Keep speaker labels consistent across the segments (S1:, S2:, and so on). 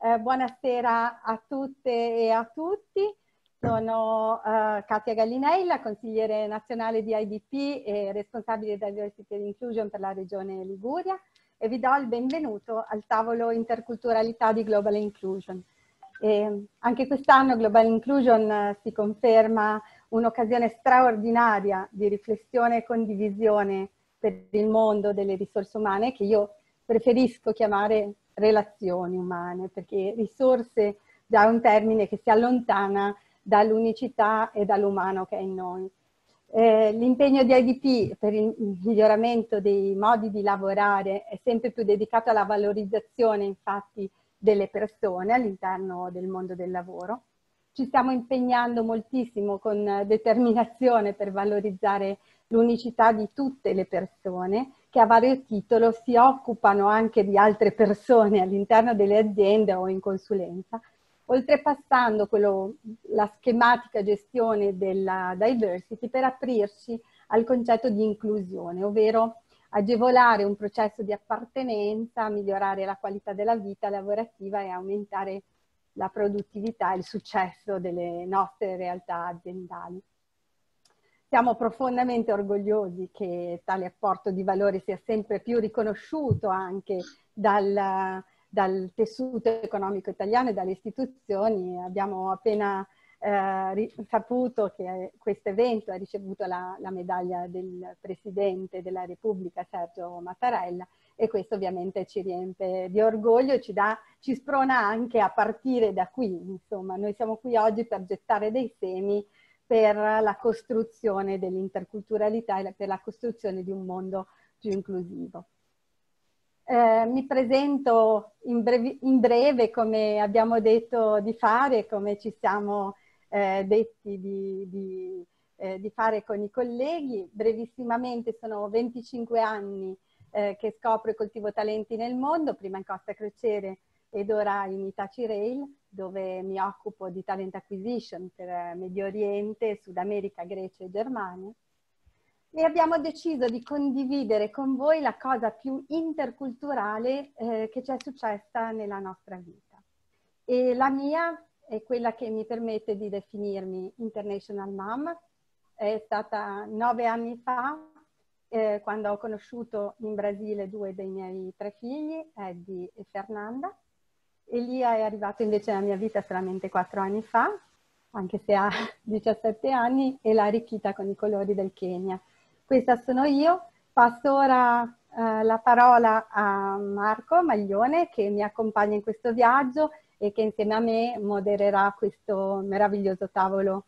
S1: Buonasera a tutte e a tutti. Sono Katia Gallinella, consigliere nazionale di IDP e responsabile Diversity and Inclusion per la regione Liguria, e vi do il benvenuto al tavolo Interculturalità di Global Inclusion. Anche quest'anno Global Inclusion si conferma un'occasione straordinaria di riflessione e condivisione per il mondo delle risorse umane, che io preferisco chiamare relazioni umane, perché risorse già è un termine che si allontana dall'unicità e dall'umano che è in noi. L'impegno di IDP per il miglioramento dei modi di lavorare è sempre più dedicato alla valorizzazione, infatti, delle persone all'interno del mondo del lavoro. Ci stiamo impegnando moltissimo con determinazione per valorizzare l'unicità di tutte le persone che a vario titolo si occupano anche di altre persone all'interno delle aziende o in consulenza, oltrepassando la schematica gestione della diversity per aprirci al concetto di inclusione, ovvero agevolare un processo di appartenenza, migliorare la qualità della vita lavorativa e aumentare la produttività e il successo delle nostre realtà aziendali. Siamo profondamente orgogliosi che tale apporto di valore sia sempre più riconosciuto anche dal tessuto economico italiano e dalle istituzioni. Abbiamo appena saputo che questo evento ha ricevuto la medaglia del Presidente della Repubblica, Sergio Mattarella, e questo ovviamente ci riempie di orgoglio e ci sprona anche a partire da qui. Insomma, noi siamo qui oggi per gettare dei semi per la costruzione dell'interculturalità e per la costruzione di un mondo più inclusivo. Mi presento in breve, come abbiamo detto di fare, come ci siamo detti di fare con i colleghi. Brevissimamente, sono 25 anni che scopro e coltivo talenti nel mondo, prima in Costa Crociere ed ora in Hitachi Rail, dove mi occupo di talent acquisition per Medio Oriente, Sud America, Grecia e Germania. E abbiamo deciso di condividere con voi la cosa più interculturale che ci è successa nella nostra vita. E la mia è quella che mi permette di definirmi International Mom. È stata 9 anni fa, quando ho conosciuto in Brasile 2 dei miei 3 figli, Eddie e Fernanda. Elia è arrivato invece nella mia vita solamente 4 anni fa, anche se ha 17 anni, e l'ha arricchita con i colori del Kenya. Questa sono io. Passo ora la parola a Marco Maglione, che mi accompagna in questo viaggio e che insieme a me modererà questo meraviglioso tavolo.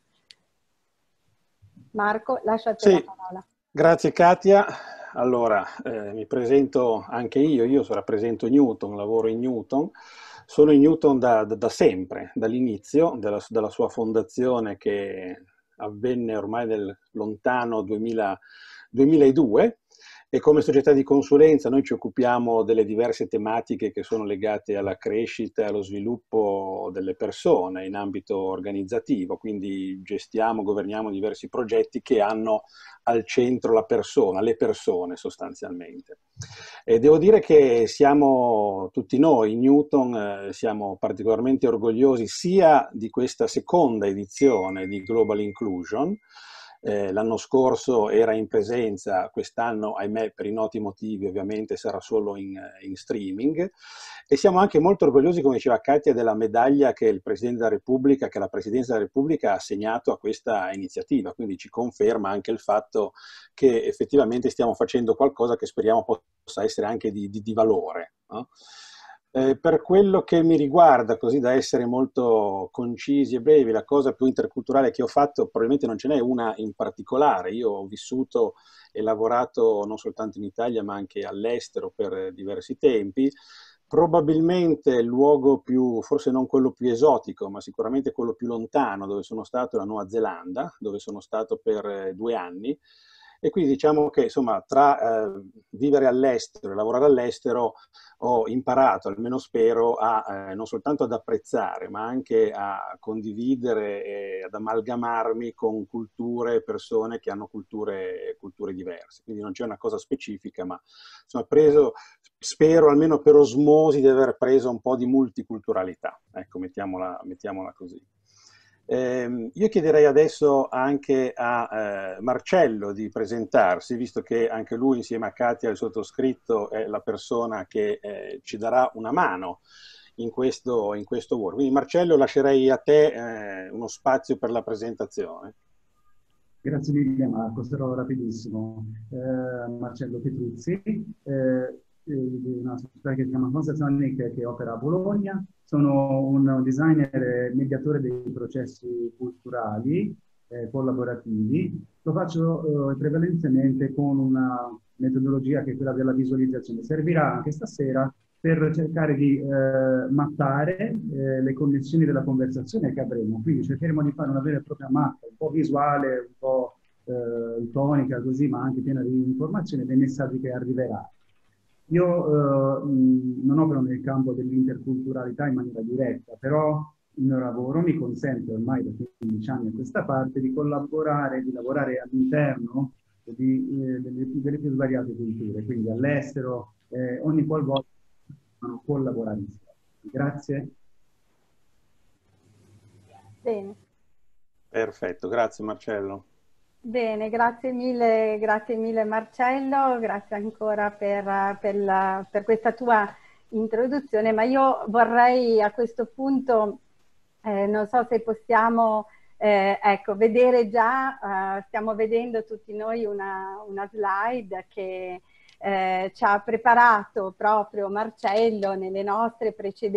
S1: Marco, lascio a te la parola.
S2: Grazie Katia. Allora, mi presento anche io rappresento Newton, lavoro in Newton. Sono in Newton da sempre, dall'inizio, dalla sua fondazione che avvenne ormai nel lontano 2002, e come società di consulenza noi ci occupiamo delle diverse tematiche che sono legate alla crescita e allo sviluppo delle persone in ambito organizzativo, quindi gestiamo, governiamo diversi progetti che hanno al centro la persona, le persone sostanzialmente. E devo dire che siamo tutti noi, in Newton, siamo particolarmente orgogliosi sia di questa seconda edizione di Global Inclusion. L'anno scorso era in presenza, quest'anno ahimè per i noti motivi ovviamente sarà solo in streaming, e siamo anche molto orgogliosi, come diceva Katia, della medaglia che il Presidente della Repubblica, che la Presidenza della Repubblica ha assegnato a questa iniziativa, quindi ci conferma anche il fatto che effettivamente stiamo facendo qualcosa che speriamo possa essere anche di valore, no? Per quello che mi riguarda, così da essere molto concisi e brevi, la cosa più interculturale che ho fatto, probabilmente non ce n'è una in particolare. Io ho vissuto e lavorato non soltanto in Italia ma anche all'estero per diversi tempi. Probabilmente il luogo più, forse non quello più esotico, ma sicuramente quello più lontano dove sono stato è la Nuova Zelanda, dove sono stato per 2 anni. E quindi diciamo che insomma tra vivere all'estero e lavorare all'estero ho imparato, almeno spero, non soltanto ad apprezzare, ma anche a condividere e ad amalgamarmi con culture e persone che hanno culture diverse. Quindi non c'è una cosa specifica, ma insomma, spero almeno per osmosi di aver preso un po' di multiculturalità. Ecco, mettiamola così. Io chiederei adesso anche a Marcello di presentarsi, visto che anche lui insieme a Katia, il sottoscritto, è la persona che ci darà una mano in questo work. Quindi Marcello, lascerei a te uno spazio per la presentazione.
S3: Grazie mille Marco, sarò rapidissimo. Marcello Petruzzi, una società che si chiama Consensonic che opera a Bologna. Sono un designer e mediatore dei processi culturali collaborativi. Lo faccio prevalentemente con una metodologia che è quella della visualizzazione. Servirà anche stasera per cercare di mappare le connessioni della conversazione che avremo. Quindi cercheremo di fare una vera e propria mappa, un po' visuale, un po' tonica così, ma anche piena di informazioni dei messaggi che arriveranno. Io non opero nel campo dell'interculturalità in maniera diretta, però il mio lavoro mi consente ormai da 15 anni a questa parte di collaborare, di lavorare all'interno delle più svariate culture, quindi all'estero, ogni qualvolta collaborare insieme. Grazie.
S1: Bene.
S2: Perfetto, grazie Marcello.
S1: Bene, grazie mille Marcello, grazie ancora per questa tua introduzione, ma io vorrei a questo punto, non so se possiamo, ecco, vedere già, stiamo vedendo tutti noi una slide che ci ha preparato proprio Marcello nei nostri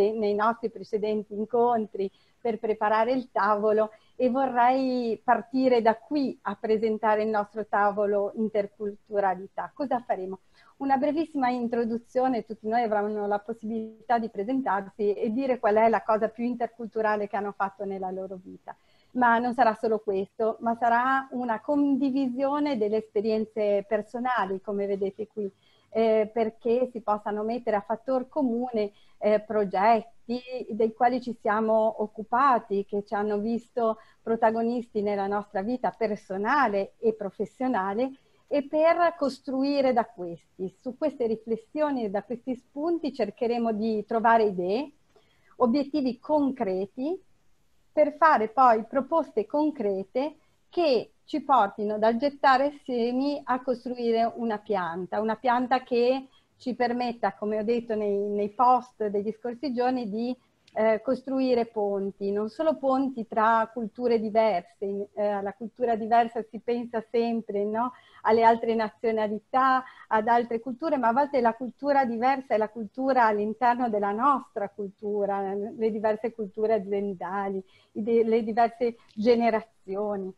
S1: precedenti incontri per preparare il tavolo, e vorrei partire da qui a presentare il nostro tavolo interculturalità. Cosa faremo? Una brevissima introduzione, tutti noi avranno la possibilità di presentarsi e dire qual è la cosa più interculturale che hanno fatto nella loro vita. Ma non sarà solo questo, ma sarà una condivisione delle esperienze personali, come vedete qui, perché si possano mettere a fattor comune progetti dei quali ci siamo occupati, che ci hanno visto protagonisti nella nostra vita personale e professionale, e per costruire da questi, su queste riflessioni e da questi spunti cercheremo di trovare idee, obiettivi concreti, per fare poi proposte concrete che ci portino dal gettare semi a costruire una pianta che ci permetta, come ho detto nei post degli scorsi giorni, di costruire ponti, non solo ponti tra culture diverse. Alla cultura diversa si pensa sempre, no? Alle altre nazionalità, ad altre culture, ma a volte la cultura diversa è la cultura all'interno della nostra cultura, le diverse culture aziendali, le diverse generazioni.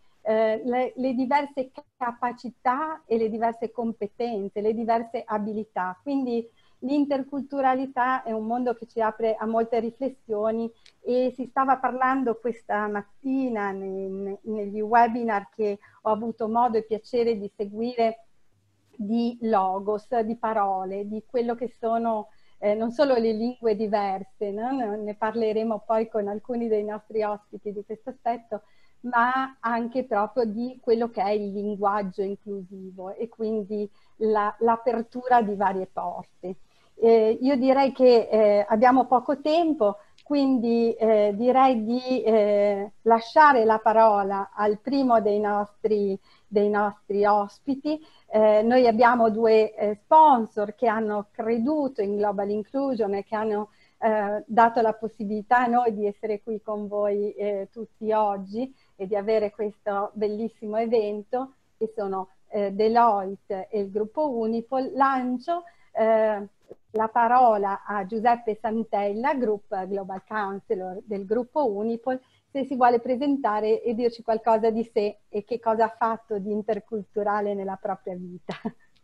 S1: Le diverse capacità e le diverse competenze, le diverse abilità. Quindi l'interculturalità è un mondo che ci apre a molte riflessioni, e si stava parlando questa mattina negli webinar che ho avuto modo e piacere di seguire, di logos, di parole, di quello che sono non solo le lingue diverse, no? Ne parleremo poi con alcuni dei nostri ospiti di questo aspetto, ma anche proprio di quello che è il linguaggio inclusivo e quindi l'apertura di varie porte. Io direi che abbiamo poco tempo, quindi direi di lasciare la parola al primo dei nostri ospiti. Noi abbiamo due sponsor che hanno creduto in Global Inclusion e che hanno dato la possibilità a noi di essere qui con voi tutti oggi e di avere questo bellissimo evento, che sono Deloitte e il gruppo Unipol. Lancio la parola a Giuseppe Santella, Group Global Counselor del gruppo Unipol, se si vuole presentare e dirci qualcosa di sé e che cosa ha fatto di interculturale nella propria vita.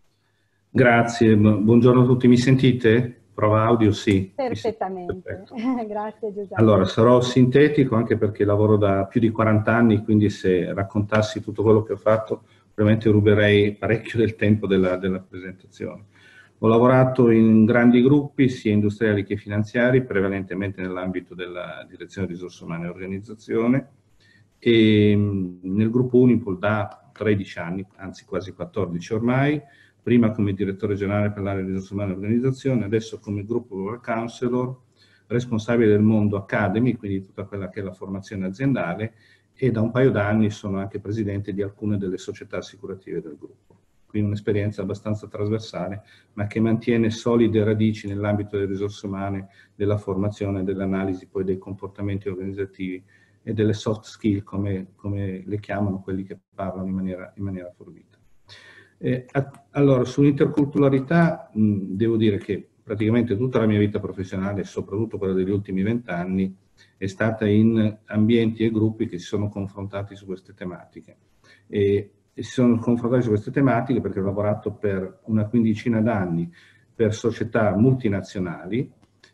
S4: Grazie, buongiorno a tutti, mi sentite? Prova audio, sì.
S1: Perfettamente, grazie Giuseppe.
S4: Allora, sarò sintetico anche perché lavoro da più di 40 anni, quindi se raccontassi tutto quello che ho fatto veramente ruberei parecchio del tempo della presentazione. Ho lavorato in grandi gruppi, sia industriali che finanziari, prevalentemente nell'ambito della direzione risorse umane e organizzazione, e nel gruppo Unipol da 13 anni, anzi quasi 14 ormai, prima come direttore generale per l'area risorse umane e organizzazione, adesso come gruppo World Counselor, responsabile del mondo Academy, quindi tutta quella che è la formazione aziendale, e da un paio d'anni sono anche presidente di alcune delle società assicurative del gruppo. Quindi un'esperienza abbastanza trasversale, ma che mantiene solide radici nell'ambito delle risorse umane, della formazione, dell'analisi poi dei comportamenti organizzativi e delle soft skill, come le chiamano quelli che parlano in maniera forbita. Allora, sull'interculturalità devo dire che praticamente tutta la mia vita professionale, soprattutto quella degli ultimi 20 anni, è stata in ambienti e gruppi che si sono confrontati su queste tematiche. E si sono confrontati su queste tematiche perché ho lavorato per una quindicina d'anni per società multinazionali.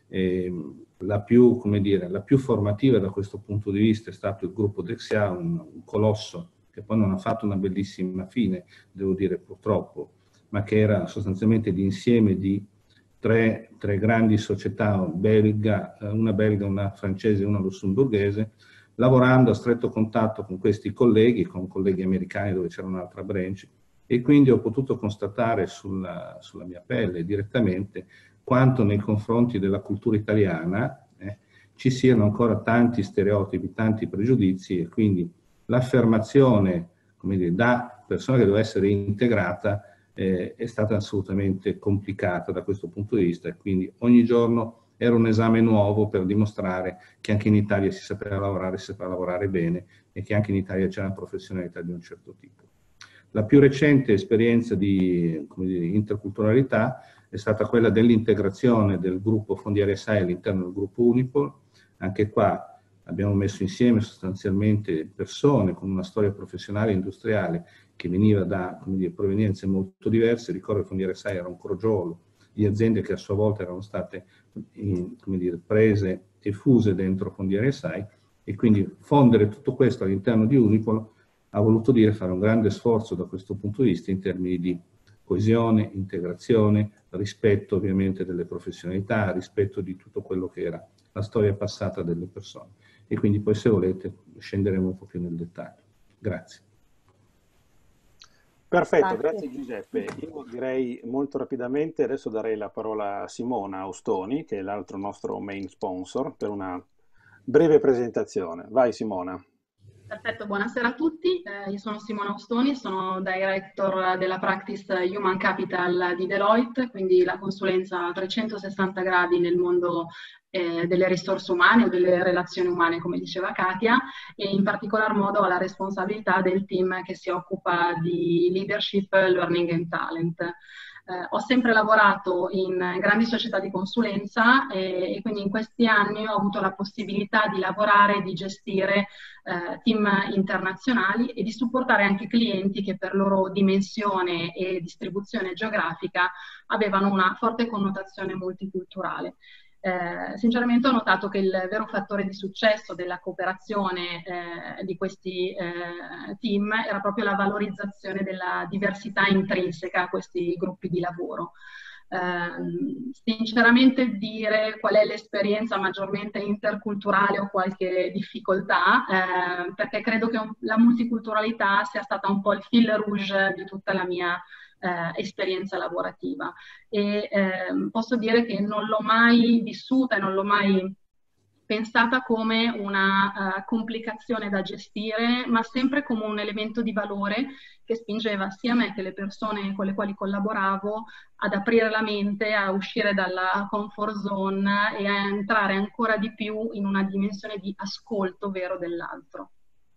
S4: La più formativa da questo punto di vista è stato il gruppo Dexia, un colosso che poi non ha fatto una bellissima fine, devo dire purtroppo, ma che era sostanzialmente l'insieme di tre grandi società, una belga, una francese e una lussemburghese, lavorando a stretto contatto con questi colleghi, con colleghi americani dove c'era un'altra branch, e quindi ho potuto constatare sulla mia pelle direttamente quanto nei confronti della cultura italiana ci siano ancora tanti stereotipi, tanti pregiudizi, e quindi l'affermazione, come dire, da persona che doveva essere integrata è stata assolutamente complicata da questo punto di vista, e quindi ogni giorno era un esame nuovo per dimostrare che anche in Italia si sapeva lavorare bene, e che anche in Italia c'è una professionalità di un certo tipo. La più recente esperienza di interculturalità è stata quella dell'integrazione del gruppo Fondiere SAI all'interno del gruppo Unipol. Anche qua abbiamo messo insieme sostanzialmente persone con una storia professionale e industriale che veniva da provenienze molto diverse. Ricordo che Fondiere SAI era un crogiolo di aziende che a sua volta erano state prese e fuse dentro Fondiere SAI, e quindi fondere tutto questo all'interno di Unipol ha voluto dire fare un grande sforzo da questo punto di vista in termini di coesione, integrazione, rispetto ovviamente delle professionalità, rispetto di tutto quello che era la storia passata delle persone. E quindi poi, se volete, scenderemo un po' più nel dettaglio. Grazie.
S2: Perfetto, grazie Giuseppe. Io direi molto rapidamente, adesso darei la parola a Simona Austoni, che è l'altro nostro main sponsor, per una breve presentazione. Vai Simona.
S5: Perfetto, buonasera a tutti. Io sono Simona Austoni, sono Director della Practice Human Capital di Deloitte, quindi la consulenza a 360 gradi nel mondo delle risorse umane o delle relazioni umane, come diceva Katia, e in particolar modo ho la responsabilità del team che si occupa di leadership, learning and talent. Ho sempre lavorato in grandi società di consulenza e quindi in questi anni ho avuto la possibilità di lavorare e di gestire team internazionali e di supportare anche clienti che per loro dimensione e distribuzione geografica avevano una forte connotazione multiculturale. Sinceramente ho notato che il vero fattore di successo della cooperazione di questi team era proprio la valorizzazione della diversità intrinseca a questi gruppi di lavoro. Sinceramente dire qual è l'esperienza maggiormente interculturale ho qualche difficoltà, perché credo che la multiculturalità sia stata un po' il fil rouge di tutta la mia esperienza lavorativa, e posso dire che non l'ho mai vissuta e non l'ho mai pensata come una complicazione da gestire, ma sempre come un elemento di valore che spingeva sia me che le persone con le quali collaboravo ad aprire la mente, a uscire dalla comfort zone e a entrare ancora di più in una dimensione di ascolto vero dell'altro.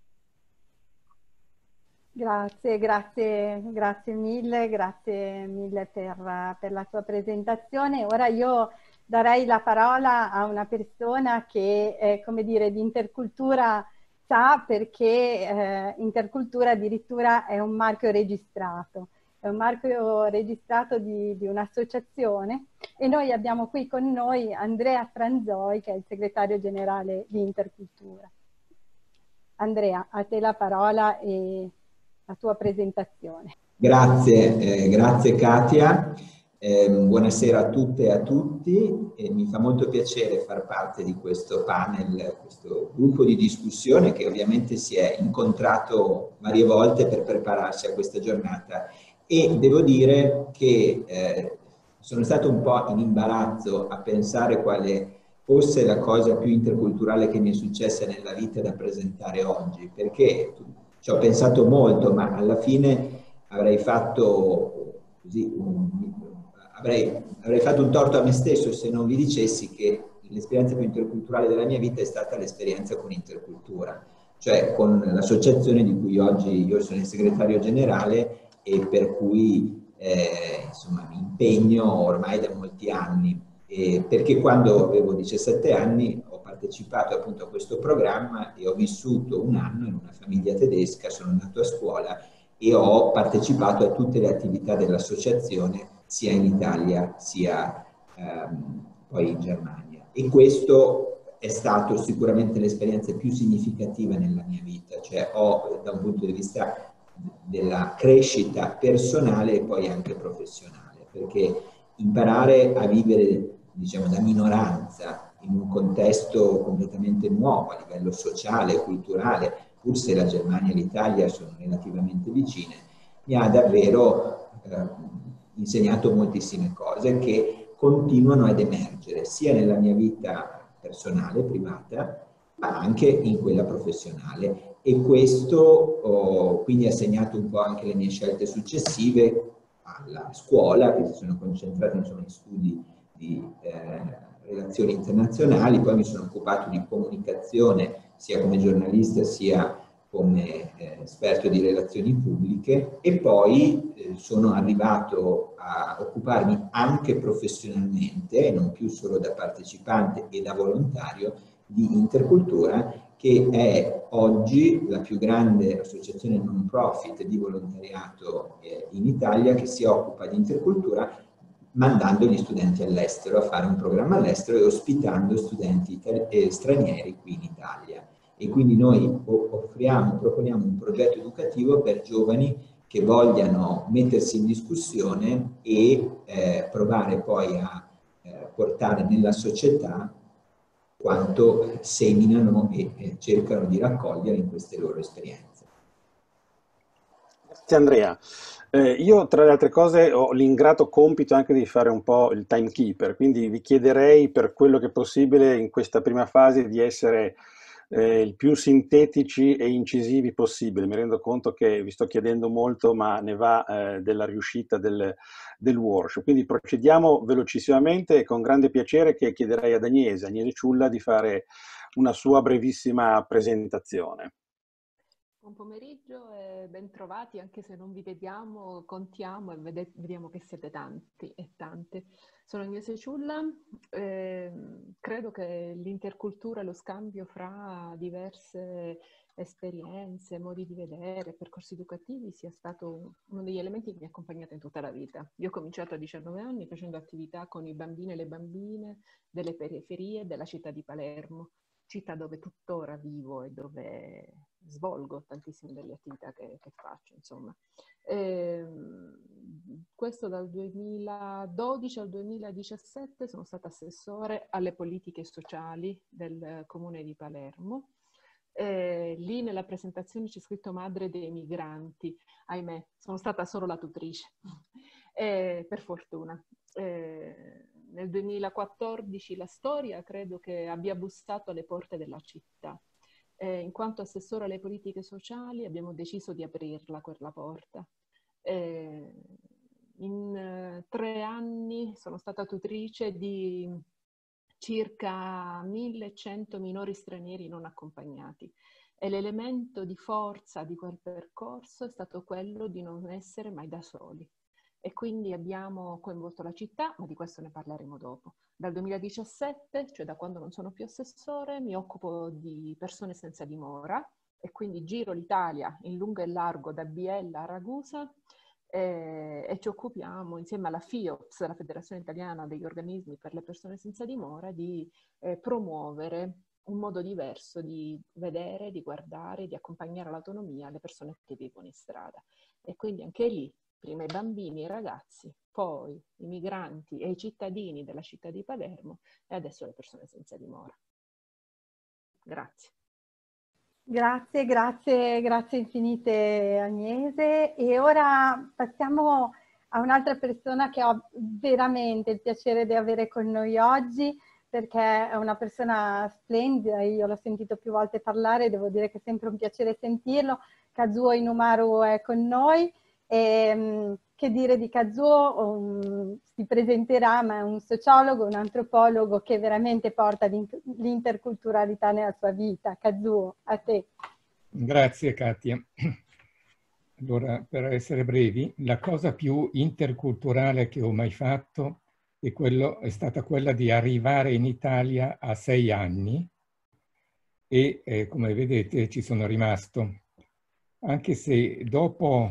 S1: Grazie mille per la tua presentazione. Ora io darei la parola a una persona che, come dire, di intercultura sa, perché intercultura addirittura è un marchio registrato. È un marchio registrato di un'associazione, e noi abbiamo qui con noi Andrea Franzoi, che è il segretario generale di Intercultura. Andrea, a te la parola e la tua presentazione.
S6: Grazie, grazie Katia. Buonasera a tutte e a tutti. Mi fa molto piacere far parte di questo panel, questo gruppo di discussione che ovviamente si è incontrato varie volte per prepararsi a questa giornata, e devo dire che sono stato un po' in imbarazzo a pensare quale fosse la cosa più interculturale che mi è successa nella vita da presentare oggi, perché ci ho pensato molto, ma alla fine avrei fatto così avrei fatto un torto a me stesso se non vi dicessi che l'esperienza più interculturale della mia vita è stata l'esperienza con Intercultura, cioè con l'associazione di cui oggi io sono il segretario generale e per cui insomma, mi impegno ormai da molti anni. Perché quando avevo 17 anni ho partecipato appunto a questo programma e ho vissuto un anno in una famiglia tedesca, sono andato a scuola e ho partecipato a tutte le attività dell'associazione sia in Italia sia poi in Germania. E questo è stato sicuramente l'esperienza più significativa nella mia vita, cioè ho da un punto di vista della crescita personale e poi anche professionale, perché imparare a vivere, diciamo, da minoranza in un contesto completamente nuovo a livello sociale, culturale, pur se la Germania e l'Italia sono relativamente vicine, mi ha davvero insegnato moltissime cose che continuano ad emergere sia nella mia vita personale, privata, ma anche in quella professionale. E questo quindi ha segnato un po' anche le mie scelte successive alla scuola, che si sono concentrate insomma in studi di relazioni internazionali. Poi mi sono occupato di comunicazione sia come giornalista sia come esperto di relazioni pubbliche, e poi sono arrivato a occuparmi anche professionalmente, non più solo da partecipante e da volontario, di Intercultura, che è oggi la più grande associazione non profit di volontariato in Italia, che si occupa di intercultura mandando gli studenti all'estero a fare un programma all'estero e ospitando studenti stranieri qui in Italia. E quindi noi proponiamo un progetto educativo per giovani che vogliano mettersi in discussione e provare poi a portare nella società quanto seminano e cercano di raccogliere in queste loro esperienze.
S2: Grazie Andrea. Io tra le altre cose ho l'ingrato compito anche di fare un po' il timekeeper, quindi vi chiederei per quello che è possibile in questa prima fase di essere il più sintetici e incisivi possibile. Mi rendo conto che vi sto chiedendo molto, ma ne va della riuscita del workshop. Quindi procediamo velocissimamente e con grande piacere che chiederei ad Agnese Ciulla di fare una sua brevissima presentazione.
S7: Buon pomeriggio e bentrovati, anche se non vi vediamo, contiamo e vediamo che siete tanti e tante. Sono Agnese Ciulla, credo che l'intercultura e lo scambio fra diverse esperienze, modi di vedere, percorsi educativi sia stato uno degli elementi che mi ha accompagnato in tutta la vita. Io ho cominciato a 19 anni facendo attività con i bambini e le bambine delle periferie della città di Palermo, città dove tuttora vivo e dove svolgo tantissime delle attività che faccio, insomma. Questo dal 2012 al 2017 sono stata assessore alle politiche sociali del comune di Palermo. Lì nella presentazione c'è scritto madre dei migranti, ahimè, sono stata solo la tutrice, per fortuna. Nel 2014 la storia credo che abbia bussato alle porte della città. In quanto assessore alle politiche sociali abbiamo deciso di aprirla quella porta. In 3 anni sono stata tutrice di circa 1100 minori stranieri non accompagnati e l'elemento di forza di quel percorso è stato quello di non essere mai da soli. E quindi abbiamo coinvolto la città, ma di questo ne parleremo dopo. Dal 2017, cioè da quando non sono più assessore, mi occupo di persone senza dimora e quindi giro l'Italia in lungo e largo da Biella a Ragusa e ci occupiamo insieme alla FIOPS, la Federazione Italiana degli Organismi per le Persone Senza Dimora, di promuovere un modo diverso di vedere, di guardare, di accompagnare l'autonomia alle persone che vivono in strada. E quindi anche lì, prima i bambini, i ragazzi, poi i migranti e i cittadini della città di Palermo e adesso le persone senza dimora. Grazie.
S1: Grazie, grazie, grazie infinite Agnese. E ora passiamo a un'altra persona che ho veramente il piacere di avere con noi oggi, perché è una persona splendida, io l'ho sentito più volte parlare, devo dire che è sempre un piacere sentirlo. Kazuo Inomaru è con noi. E, che dire di Kazuo? Si presenterà, ma è un sociologo, un antropologo che veramente porta l'interculturalità nella sua vita. Kazuo, a te.
S8: Grazie Katia. Allora, per essere brevi, la cosa più interculturale che ho mai fatto è stata quella di arrivare in Italia a 6 anni e come vedete ci sono rimasto. Anche se dopo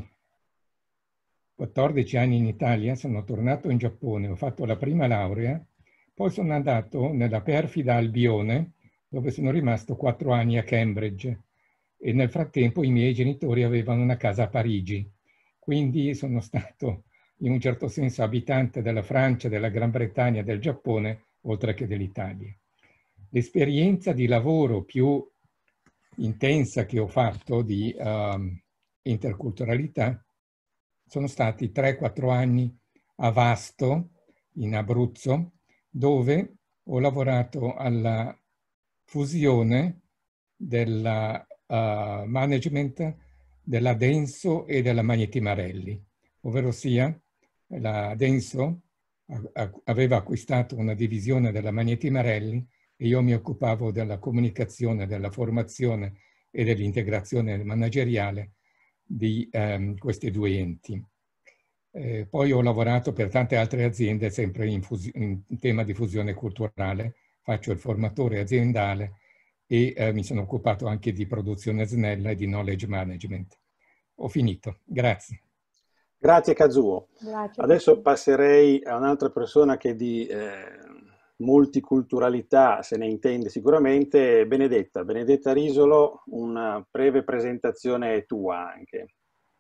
S8: 14 anni in Italia sono tornato in Giappone, ho fatto la prima laurea, poi sono andato nella perfida Albione, dove sono rimasto 4 anni a Cambridge e nel frattempo i miei genitori avevano una casa a Parigi, quindi sono stato in un certo senso abitante della Francia, della Gran Bretagna, del Giappone, oltre che dell'Italia. L'esperienza di lavoro più intensa che ho fatto di interculturalità sono stati 3-4 anni a Vasto, in Abruzzo, dove ho lavorato alla fusione del management della Denso e della Magneti Marelli, ovvero sia la Denso aveva acquistato una divisione della Magneti Marelli e io mi occupavo della comunicazione, della formazione e dell'integrazione manageriale di questi due enti. Poi ho lavorato per tante altre aziende, sempre in tema di fusione culturale, faccio il formatore aziendale e mi sono occupato anche di produzione snella e di knowledge management. Ho finito, grazie.
S2: Grazie Kazuo.
S1: Grazie.
S2: Adesso passerei a un'altra persona che di multiculturalità se ne intende sicuramente, Benedetta. Benedetta Risolo, una breve presentazione tua anche.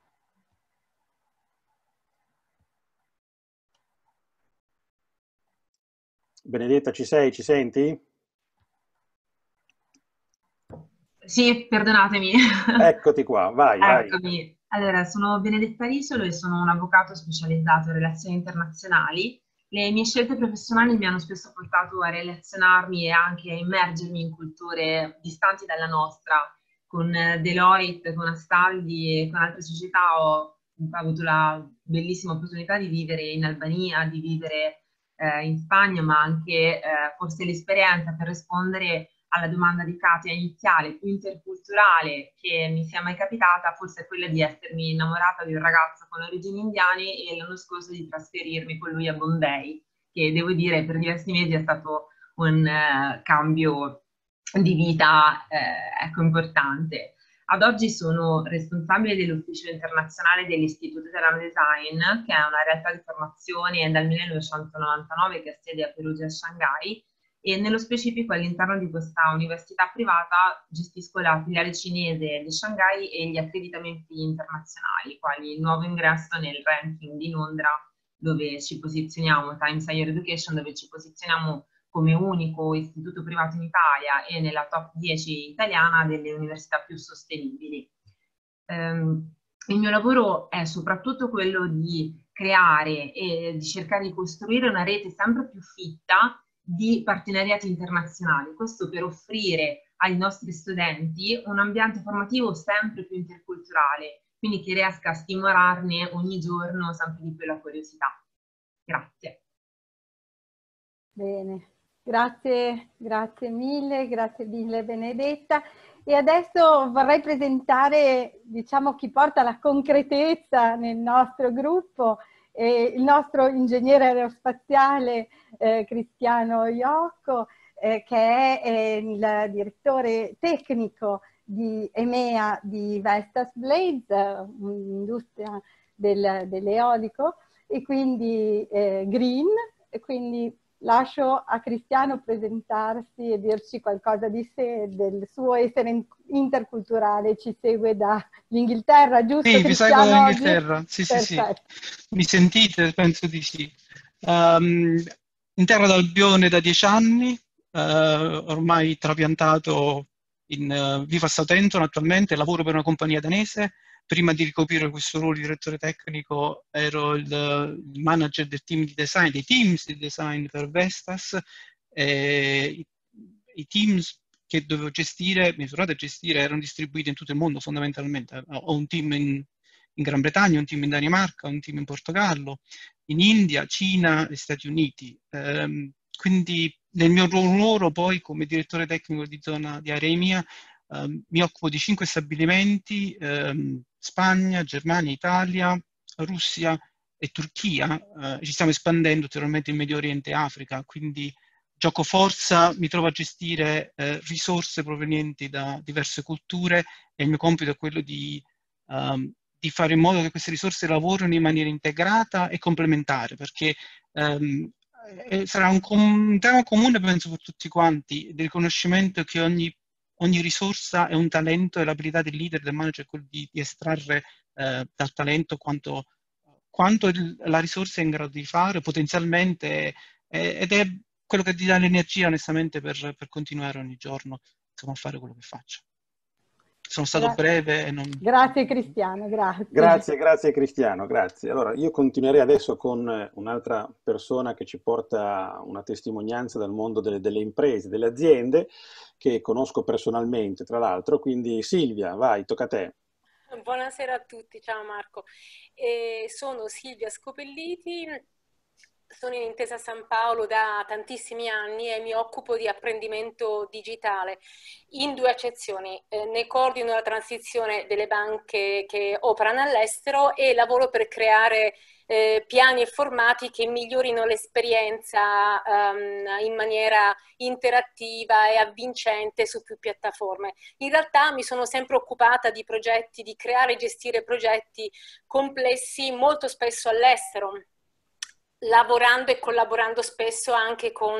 S2: Benedetta, ci sei? Ci senti?
S9: Sì, perdonatemi.
S2: Eccoti qua, vai,
S9: Eccomi.
S2: vai.
S9: Allora, sono Benedetta Risolo e sono un avvocato specializzato in relazioni internazionali. Le mie scelte professionali mi hanno spesso portato a relazionarmi e anche a immergermi in culture distanti dalla nostra. Con Deloitte, con Astaldi e con altre società ho avuto la bellissima opportunità di vivere in Albania, di vivere in Spagna, ma anche forse l'esperienza per rispondere alla domanda di Katia iniziale, più interculturale che mi sia mai capitata, forse è quella di essermi innamorata di un ragazzo con origini indiane e l'anno scorso di trasferirmi con lui a Bombay, che devo dire per diversi mesi è stato un cambio di vita ecco, importante. Ad oggi sono responsabile dell'ufficio internazionale dell'Istituto Telam Design, che è una realtà di formazione dal 1999 che ha sede a Perugia e Shanghai, e nello specifico all'interno di questa università privata gestisco la filiale cinese di Shanghai e gli accreditamenti internazionali, quali il nuovo ingresso nel ranking di Londra, dove ci posizioniamo, Times Higher Education, dove ci posizioniamo come unico istituto privato in Italia e nella top 10 italiana delle università più sostenibili. Il mio lavoro è soprattutto quello di creare e di cercare di costruire una rete sempre più fitta di partenariati internazionali, questo per offrire ai nostri studenti un ambiente formativo sempre più interculturale, quindi che riesca a stimolarne ogni giorno sempre di più la curiosità. Grazie.
S1: Bene, grazie mille Benedetta. E adesso vorrei presentare, diciamo, chi porta la concretezza nel nostro gruppo, il nostro ingegnere aerospaziale Cristiano Iocco, che è il direttore tecnico di EMEA di Vestas Blades, un'industria dell'eolico, e quindi green, e quindi lascio a Cristiano presentarsi e dirci qualcosa di sé, del suo essere interculturale. Ci segue dall'Inghilterra, giusto?
S10: Sì, vi seguo
S1: Cristiano,
S10: dall'Inghilterra.
S1: oggi?
S10: Sì, sì, sì.
S1: Perfetto.
S10: Mi sentite? Penso di sì. In terra d'Albione da 10 anni, ormai trapiantato vivo a Southampton attualmente, lavoro per una compagnia danese. Prima di ricoprire questo ruolo di direttore tecnico ero il manager del team di design, dei teams di design per Vestas. I teams che dovevo gestire, mi sono trovato a gestire, erano distribuiti in tutto il mondo fondamentalmente. Ho un team in Gran Bretagna, un team in Danimarca, un team in Portogallo, in India, Cina e Stati Uniti. Quindi nel mio ruolo poi come direttore tecnico di zona di area EMEA mi occupo di 5 stabilimenti, Spagna, Germania, Italia, Russia e Turchia. Ci stiamo espandendo ulteriormente in Medio Oriente e Africa, quindi gioco forza, mi trovo a gestire risorse provenienti da diverse culture e il mio compito è quello di fare in modo che queste risorse lavorino in maniera integrata e complementare, perché sarà un tema comune, penso, per tutti quanti, del riconoscimento che ogni risorsa è un talento e l'abilità del leader, del manager è quello di estrarre dal talento quanto la risorsa è in grado di fare potenzialmente, ed è quello che ti dà l'energia onestamente per continuare ogni giorno, insomma, a fare quello che faccio. Sono stato breve e non...
S1: Grazie Cristiano, grazie.
S2: Grazie Cristiano, grazie. Allora, io continuerei adesso con un'altra persona che ci porta una testimonianza dal mondo delle imprese, delle aziende, che conosco personalmente, tra l'altro. Quindi Silvia, vai, tocca a te.
S11: Buonasera a tutti, ciao Marco. Sono Silvia Scopelliti, sono in Intesa San Paolo da tantissimi anni e mi occupo di apprendimento digitale in 2 accezioni. Ne coordino la transizione delle banche che operano all'estero e lavoro per creare piani e formati che migliorino l'esperienza in maniera interattiva e avvincente su più piattaforme. In realtà mi sono sempre occupata di progetti, di creare e gestire progetti complessi, molto spesso all'estero, lavorando e collaborando spesso anche con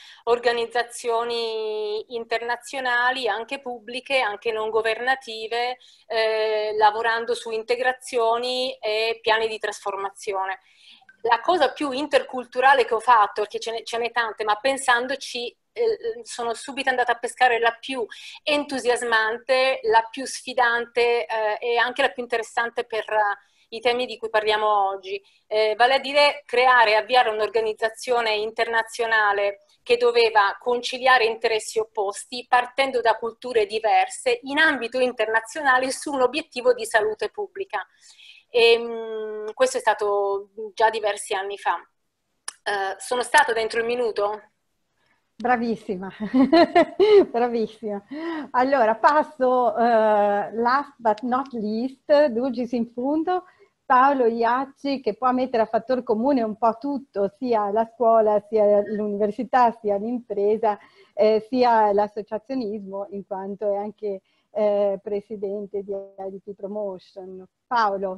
S11: organizzazioni internazionali, anche pubbliche, anche non governative, lavorando su integrazioni e piani di trasformazione. La cosa più interculturale che ho fatto, perché ce n'è tante, ma pensandoci sono subito andata a pescare la più entusiasmante, la più sfidante e anche la più interessante per i temi di cui parliamo oggi, vale a dire creare e avviare un'organizzazione internazionale che doveva conciliare interessi opposti partendo da culture diverse in ambito internazionale su un obiettivo di salute pubblica. Questo è stato già diversi anni fa. Sono stata dentro il minuto?
S1: Bravissima, bravissima. Allora passo, last but not least, dulcis in fundo, Paolo Iacci, che può mettere a fattor comune un po' tutto, sia la scuola, sia l'università, sia l'impresa, sia l'associazionismo, in quanto è anche presidente di IDP Promotion. Paolo.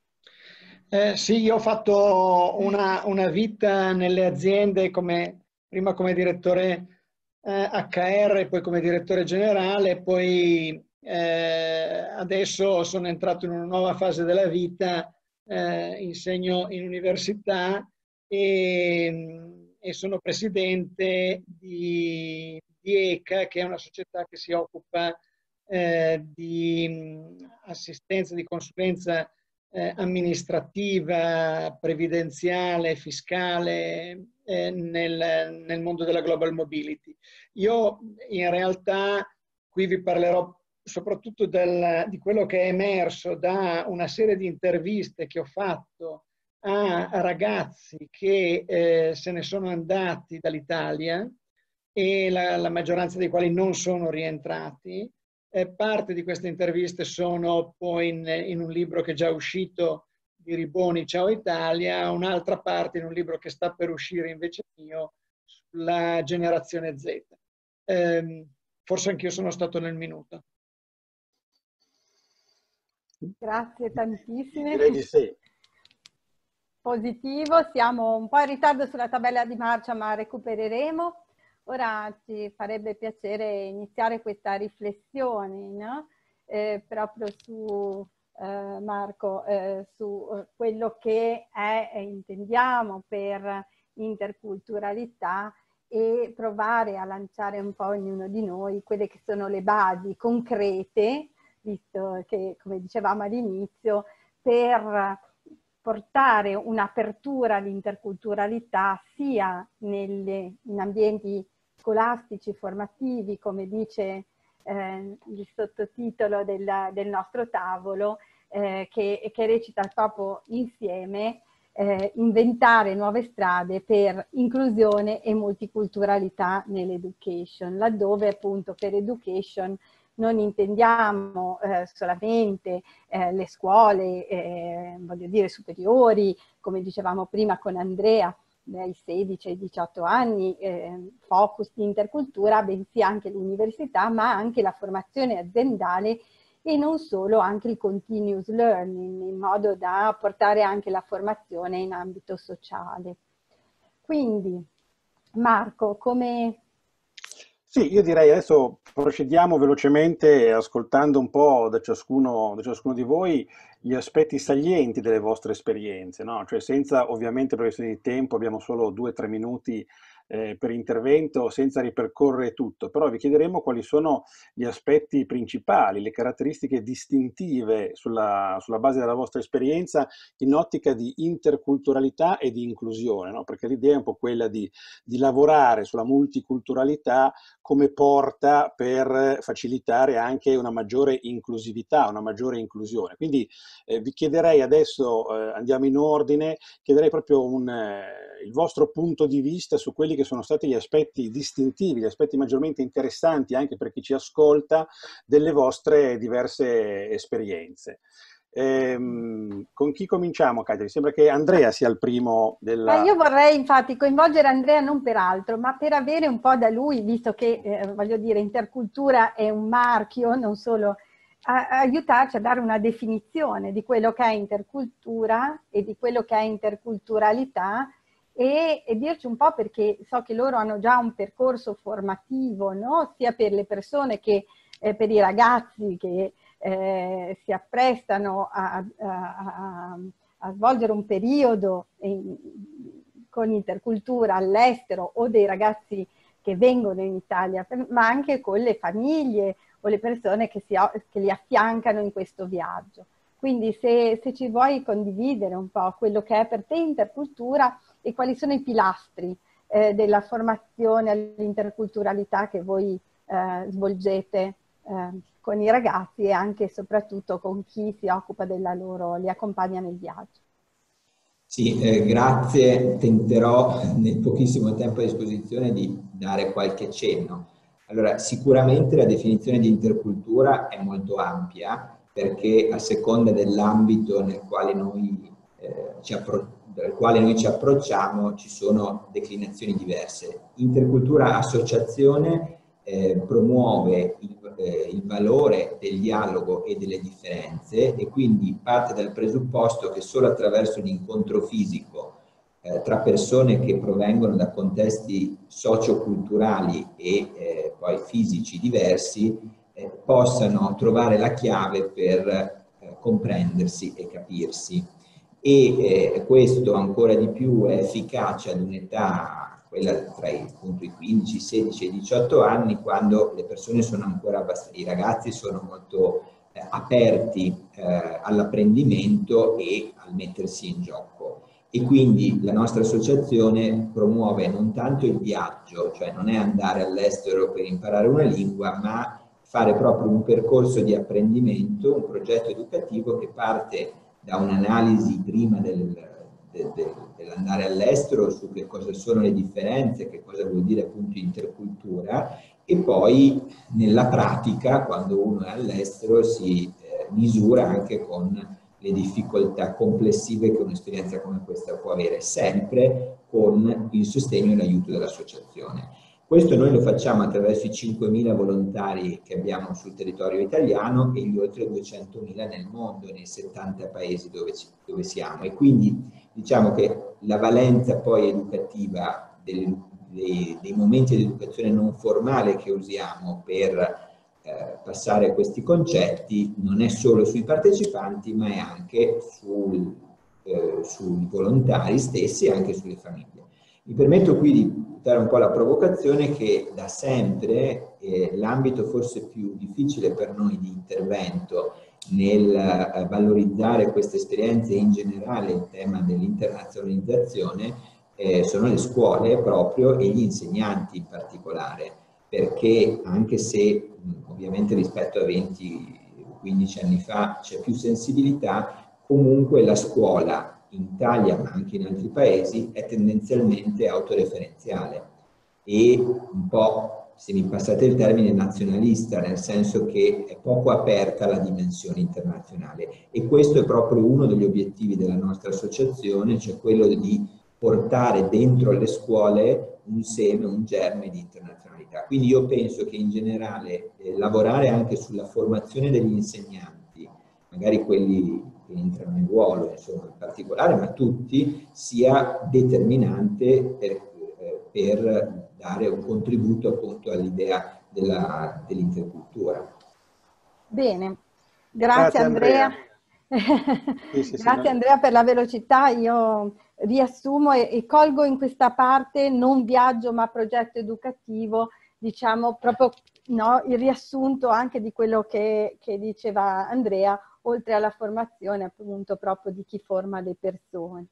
S12: Sì, io ho fatto una vita nelle aziende, prima come direttore HR, poi come direttore generale, poi adesso sono entrato in una nuova fase della vita, insegno in università e sono presidente di ECA, che è una società che si occupa di assistenza, di consulenza amministrativa, previdenziale, fiscale nel mondo della global mobility. Io in realtà qui vi parlerò soprattutto di quello che è emerso da una serie di interviste che ho fatto a ragazzi che se ne sono andati dall'Italia e la maggioranza dei quali non sono rientrati. Parte di queste interviste sono poi in un libro che è già uscito di Riboni, Ciao Italia, un'altra parte in un libro che sta per uscire invece mio, sulla generazione Z. Forse anch'io sono stato nel minuto.
S1: Grazie tantissime.
S2: Direi di sì.
S1: positivo, siamo un po' in ritardo sulla tabella di marcia, ma recupereremo. Ora ci farebbe piacere iniziare questa riflessione, no? Proprio su, Marco, su quello che intendiamo per interculturalità e provare a lanciare un po' ognuno di noi quelle che sono le basi concrete, visto che, come dicevamo all'inizio, per portare un'apertura all'interculturalità sia in ambienti scolastici, formativi, come dice il sottotitolo del nostro tavolo, che recita proprio insieme, inventare nuove strade per inclusione e multiculturalità nell'education, laddove appunto per education non intendiamo solamente le scuole, voglio dire, superiori, come dicevamo prima con Andrea, dai 16 ai 18 anni, focus di intercultura, bensì anche l'università, ma anche la formazione aziendale e non solo, anche il continuous learning, in modo da portare anche la formazione in ambito sociale. Quindi, Marco, come...
S2: Sì, io direi adesso procediamo velocemente ascoltando un po' da ciascuno di voi gli aspetti salienti delle vostre esperienze, no? Cioè senza, ovviamente per questione di tempo, abbiamo solo 2-3 minuti per intervento, senza ripercorrere tutto, però vi chiederemo quali sono gli aspetti principali, le caratteristiche distintive sulla base della vostra esperienza in ottica di interculturalità e di inclusione, no? Perché l'idea è un po' quella di lavorare sulla multiculturalità come porta per facilitare anche una maggiore inclusività, una maggiore inclusione. Quindi vi chiederei adesso, andiamo in ordine, chiederei proprio il vostro punto di vista su quelli che sono stati gli aspetti distintivi, gli aspetti maggiormente interessanti anche per chi ci ascolta delle vostre diverse esperienze. Con chi cominciamo, Katia? Mi sembra che Andrea sia il primo della...
S1: Io vorrei infatti coinvolgere Andrea non per altro, ma per avere un po' da lui, visto che, voglio dire, intercultura è un marchio, non solo, aiutarci a dare una definizione di quello che è intercultura e di quello che è interculturalità e dirci un po', perché so che loro hanno già un percorso formativo, no? Sia per le persone che per i ragazzi che si apprestano a svolgere un periodo con intercultura all'estero o dei ragazzi che vengono in Italia, ma anche con le famiglie o le persone che li affiancano in questo viaggio. Quindi se ci vuoi condividere un po' quello che è per te intercultura e quali sono i pilastri della formazione all'interculturalità che voi svolgete con i ragazzi e anche e soprattutto con chi si occupa li accompagna nel viaggio.
S6: Sì, grazie. Tenterò nel pochissimo tempo a disposizione di dare qualche cenno. Allora, sicuramente la definizione di intercultura è molto ampia perché a seconda dell'ambito nel quale noi ci approcciamo ci sono declinazioni diverse. Intercultura associazione promuove il valore del dialogo e delle differenze e quindi parte dal presupposto che solo attraverso un incontro fisico tra persone che provengono da contesti socioculturali e poi fisici diversi possano trovare la chiave per comprendersi e capirsi. E questo ancora di più è efficace ad un'età, quella tra i 15, 16 e 18 anni, quando le persone sono ancora i ragazzi sono molto aperti all'apprendimento e al mettersi in gioco. E quindi la nostra associazione promuove non tanto il viaggio, cioè non è andare all'estero per imparare una lingua, ma fare proprio un percorso di apprendimento, un progetto educativo che parte da un'analisi prima dell'andare all'estero su che cosa sono le differenze, che cosa vuol dire appunto intercultura, e poi nella pratica, quando uno è all'estero, si misura anche con le difficoltà complessive che un'esperienza come questa può avere, sempre con il sostegno e l'aiuto dell'associazione. Questo noi lo facciamo attraverso i 5.000 volontari che abbiamo sul territorio italiano e gli oltre 200.000 nel mondo, nei 70 paesi dove siamo. E quindi diciamo che la valenza poi educativa dei momenti di educazione non formale che usiamo per passare questi concetti non è solo sui partecipanti, ma è anche sui volontari stessi e anche sulle famiglie. Mi permetto qui di dare un po' la provocazione che da sempre l'ambito forse più difficile per noi di intervento nel valorizzare queste esperienze e in generale il tema dell'internazionalizzazione sono le scuole proprio e gli insegnanti in particolare, perché anche se ovviamente rispetto a 20-15 anni fa c'è più sensibilità, comunque la scuola in Italia ma anche in altri paesi è tendenzialmente autoreferenziale e un po', se mi passate il termine, nazionalista, nel senso che è poco aperta alla dimensione internazionale, e questo è proprio uno degli obiettivi della nostra associazione, cioè quello di portare dentro le scuole un seme, un germe di internazionalità. Quindi io penso che in generale lavorare anche sulla formazione degli insegnanti, magari quelli che entrano in ruolo, insomma, in particolare, ma tutti, sia determinante per dare un contributo appunto all'idea dell'intercultura.
S1: Bene, grazie Andrea. Grazie Andrea per la velocità. Io riassumo e colgo in questa parte non viaggio ma progetto educativo, diciamo proprio il riassunto anche di quello che diceva Andrea, oltre alla formazione appunto proprio di chi forma le persone.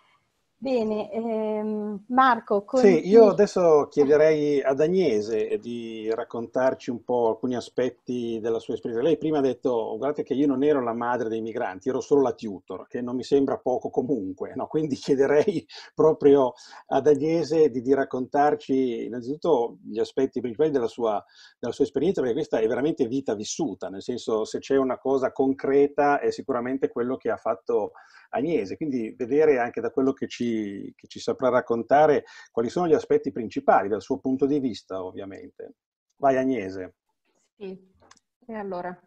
S1: Bene, Marco.
S2: Sì, io adesso chiederei ad Agnese di raccontarci un po' alcuni aspetti della sua esperienza. Lei prima ha detto, guardate che io non ero la madre dei migranti, ero solo la tutor, che non mi sembra poco comunque, no? Quindi chiederei proprio ad Agnese di raccontarci innanzitutto gli aspetti principali della sua esperienza, perché questa è veramente vita vissuta, nel senso, se c'è una cosa concreta è sicuramente quello che ha fatto Agnese, quindi vedere anche da quello che ci saprà raccontare quali sono gli aspetti principali dal suo punto di vista, ovviamente. Vai Agnese.
S7: Sì, e allora,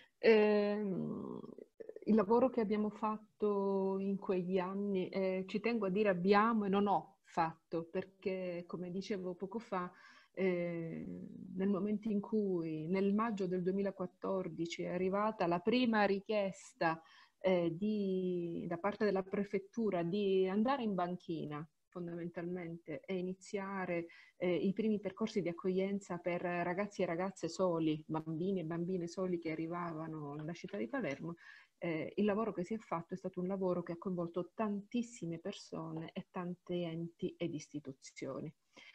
S7: il lavoro che abbiamo fatto in quegli anni, ci tengo a dire abbiamo e non ho fatto, perché come dicevo poco fa, nel momento in cui nel maggio del 2014 è arrivata la prima richiesta da parte della prefettura di andare in banchina fondamentalmente e iniziare i primi percorsi di accoglienza per ragazzi e ragazze soli, bambini e bambine soli che arrivavano nella città di Palermo, il lavoro che si è fatto è stato un lavoro che ha coinvolto tantissime persone e tanti enti ed istituzioni.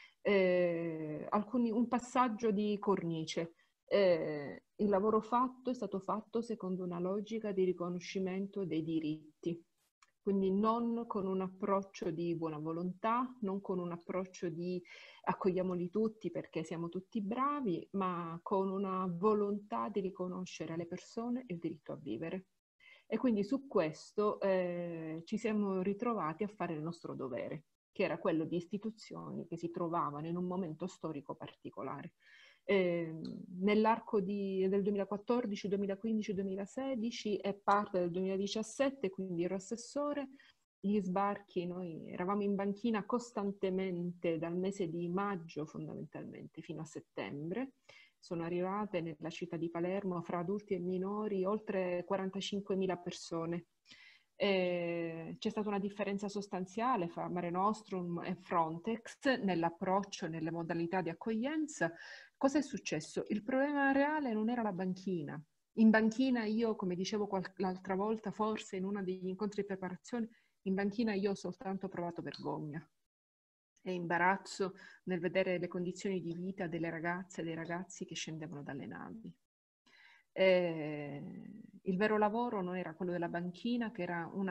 S7: Un passaggio di cornice. Il lavoro fatto è stato fatto secondo una logica di riconoscimento dei diritti, quindi non con un approccio di buona volontà, non con un approccio di accogliamoli tutti perché siamo tutti bravi, ma con una volontà di riconoscere alle persone il diritto a vivere. E quindi su questo ci siamo ritrovati a fare il nostro dovere, che era quello di istituzioni che si trovavano in un momento storico particolare. Nell'arco del 2014, 2015, 2016 e parte del 2017, quindi ero assessore, gli sbarchi, noi eravamo in banchina costantemente dal mese di maggio fondamentalmente fino a settembre. Sono arrivate nella città di Palermo fra adulti e minori oltre 45.000 persone. C'è stata una differenza sostanziale fra Mare Nostrum e Frontex nell'approccio e nelle modalità di accoglienza. Cosa è successo? Il problema reale non era la banchina. In banchina io, come dicevo l'altra volta, forse in uno degli incontri di preparazione, in banchina io ho soltanto provato vergogna e imbarazzo nel vedere le condizioni di vita delle ragazze e dei ragazzi che scendevano dalle navi. Il vero lavoro non era quello della banchina, che era una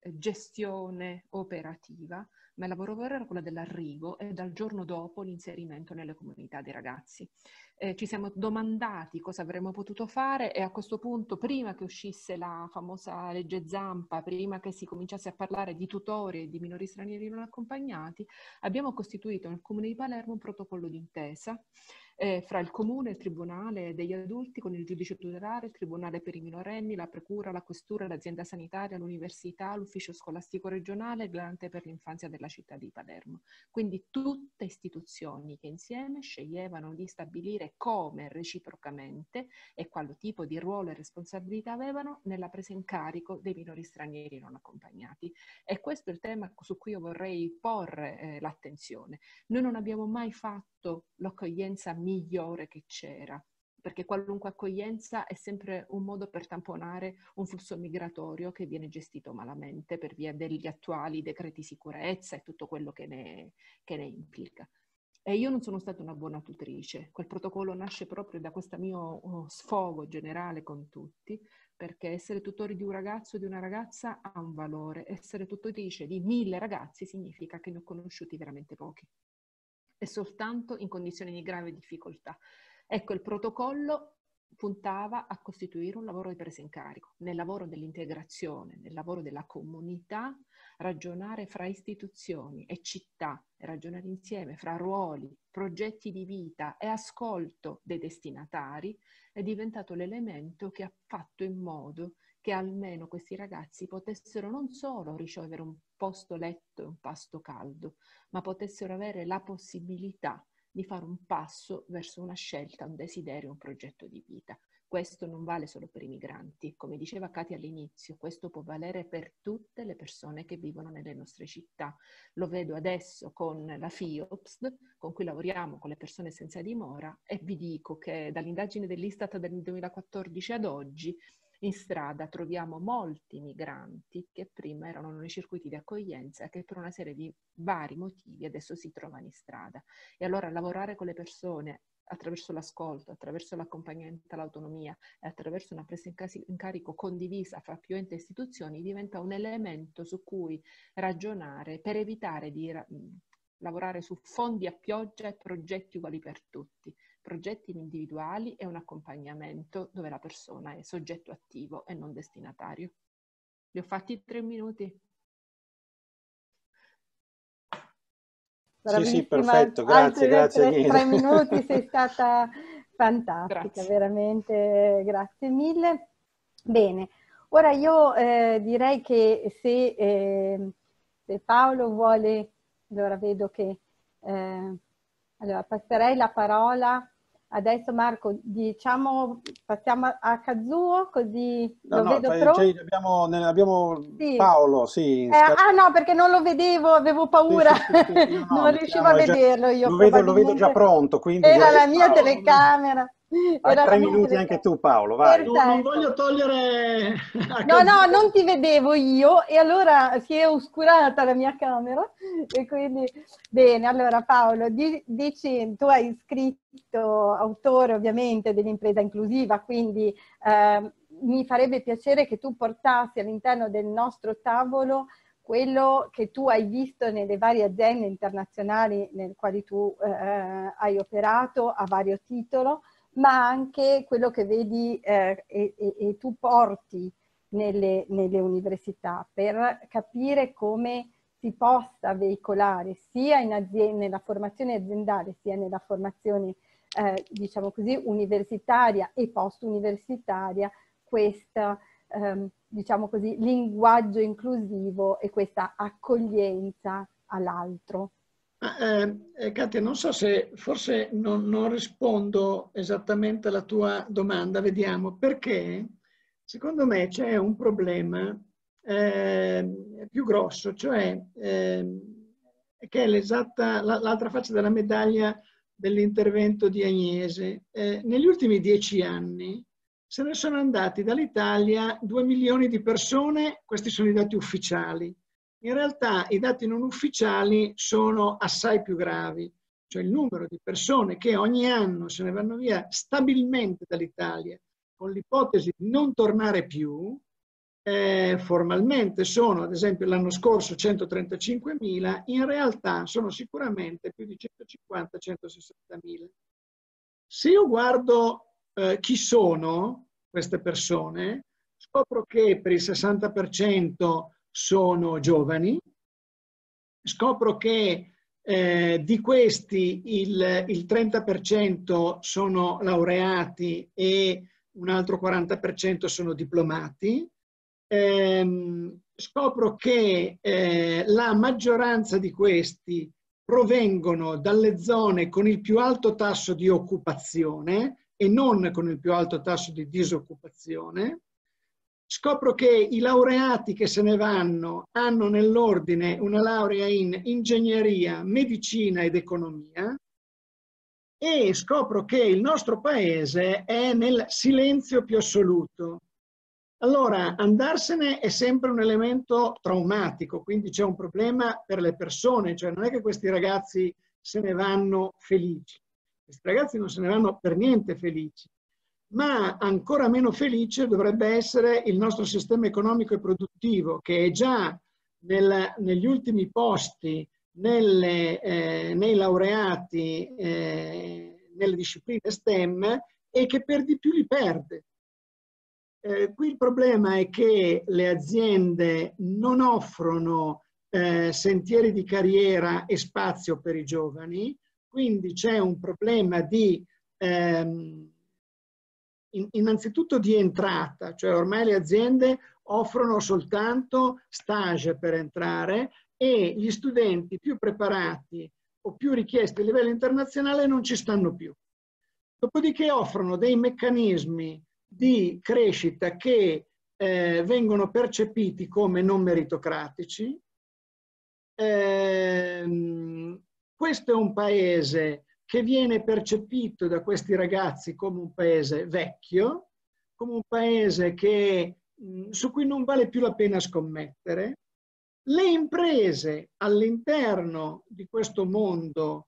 S7: gestione operativa, ma il lavoro vero era quello dell'arrivo e dal giorno dopo l'inserimento nelle comunità dei ragazzi. Ci siamo domandati cosa avremmo potuto fare e a questo punto, prima che uscisse la famosa legge Zampa, prima che si cominciasse a parlare di tutori e di minori stranieri non accompagnati, abbiamo costituito nel Comune di Palermo un protocollo d'intesa fra il Comune, il Tribunale degli adulti, con il giudice tutelare, il Tribunale per i minorenni, la Procura, la Questura, l'azienda sanitaria, l'Università, l'Ufficio Scolastico Regionale e il Garante per l'Infanzia della città di Palermo. Quindi tutte istituzioni che insieme sceglievano di stabilire come reciprocamente e quale tipo di ruolo e responsabilità avevano nella presa in carico dei minori stranieri non accompagnati. E questo è il tema su cui io vorrei porre l'attenzione. Noi non abbiamo mai fatto l'accoglienza migliore che c'era, perché qualunque accoglienza è sempre un modo per tamponare un flusso migratorio che viene gestito malamente per via degli attuali decreti sicurezza e tutto quello che ne implica. E io non sono stata una buona tutrice. Quel protocollo nasce proprio da questo mio sfogo generale con tutti, perché essere tutori di un ragazzo o di una ragazza ha un valore. Essere tutrice di 1000 ragazzi significa che ne ho conosciuti veramente pochi, e soltanto in condizioni di grave difficoltà. Ecco, il protocollo puntava a costituire un lavoro di presa in carico, nel lavoro dell'integrazione, nel lavoro della comunità, ragionare fra istituzioni e città, e ragionare insieme fra ruoli, progetti di vita e ascolto dei destinatari è diventato l'elemento che ha fatto in modo che almeno questi ragazzi potessero non solo ricevere un posto letto e un pasto caldo, ma potessero avere la possibilità di fare un passo verso una scelta, un desiderio, un progetto di vita. Questo non vale solo per i migranti, come diceva Katia all'inizio, questo può valere per tutte le persone che vivono nelle nostre città. Lo vedo adesso con la FIOPS, con cui lavoriamo con le persone senza dimora, e vi dico che dall'indagine dell'Istat del 2014 ad oggi in strada troviamo molti migranti che prima erano nei circuiti di accoglienza e che per una serie di vari motivi adesso si trovano in strada. E allora lavorare con le persone attraverso l'ascolto, attraverso l'accompagnamento all'autonomia e attraverso una presa in carico condivisa fra più enti e istituzioni diventa un elemento su cui ragionare per evitare di lavorare su fondi a pioggia e progetti uguali per tutti. Progetti individuali e un accompagnamento dove la persona è soggetto attivo e non destinatario. Li ho fatti 3 minuti.
S2: Sì, perfetto, grazie.
S1: 3 minuti, sei stata fantastica,
S7: Grazie.
S1: Veramente, grazie mille. Bene, ora io direi che se Paolo vuole, allora vedo che, allora passerei la parola. Adesso Marco, diciamo, passiamo a Kazuo, così lo vedo pronto.
S2: Abbiamo
S1: Sì.
S2: Paolo, sì.
S1: No, perché non lo vedevo, avevo paura,
S2: Sì,
S1: non riuscivo a vederlo io.
S2: Lo vedo già pronto, quindi...
S1: Era la mia telecamera.
S2: Hai 3 minuti anche tu, Paolo, vai.
S12: Non voglio togliere...
S1: No, non ti vedevo io e allora si è oscurata la mia camera e quindi... Bene, allora Paolo, dici, tu hai scritto, autore ovviamente dell'impresa inclusiva, quindi mi farebbe piacere che tu portassi all'interno del nostro tavolo quello che tu hai visto nelle varie aziende internazionali nelle quali tu hai operato a vario titolo, ma anche quello che vedi e tu porti nelle università per capire come si possa veicolare sia nella formazione aziendale sia nella formazione diciamo così universitaria e post-universitaria questo diciamo così linguaggio inclusivo e questa accoglienza all'altro.
S12: Katia, non so se forse non rispondo esattamente alla tua domanda, vediamo, perché secondo me c'è un problema più grosso, cioè che è l'altra faccia della medaglia dell'intervento di Agnese. Negli ultimi 10 anni se ne sono andati dall'Italia 2 milioni di persone, questi sono i dati ufficiali. In realtà i dati non ufficiali sono assai più gravi, cioè il numero di persone che ogni anno se ne vanno via stabilmente dall'Italia con l'ipotesi di non tornare più formalmente sono, ad esempio l'anno scorso 135.000, in realtà sono sicuramente più di 150-160.000. Se io guardo chi sono queste persone, scopro che per il 60% sono giovani, scopro che di questi il 30% sono laureati e un altro 40% sono diplomati. Scopro che la maggioranza di questi provengono dalle zone con il più alto tasso di occupazione e non con il più alto tasso di disoccupazione. Scopro che i laureati che se ne vanno hanno nell'ordine una laurea in ingegneria, medicina ed economia, e scopro che il nostro paese è nel silenzio più assoluto. Allora, andarsene è sempre un elemento traumatico, quindi c'è un problema per le persone, cioè non è che questi ragazzi se ne vanno felici. Questi ragazzi non se ne vanno per niente felici, ma ancora meno felice dovrebbe essere il nostro sistema economico e produttivo, che è già negli ultimi posti nei laureati nelle discipline STEM e che per di più li perde. Qui il problema è che le aziende non offrono sentieri di carriera e spazio per i giovani, quindi c'è un problema di innanzitutto di entrata, cioè ormai le aziende offrono soltanto stage per entrare e gli studenti più preparati o più richiesti a livello internazionale non ci stanno più. Dopodiché offrono dei meccanismi di crescita che vengono percepiti come non meritocratici. Questo è un paese che viene percepito da questi ragazzi come un paese vecchio, come un paese su cui non vale più la pena scommettere. Le imprese all'interno di questo mondo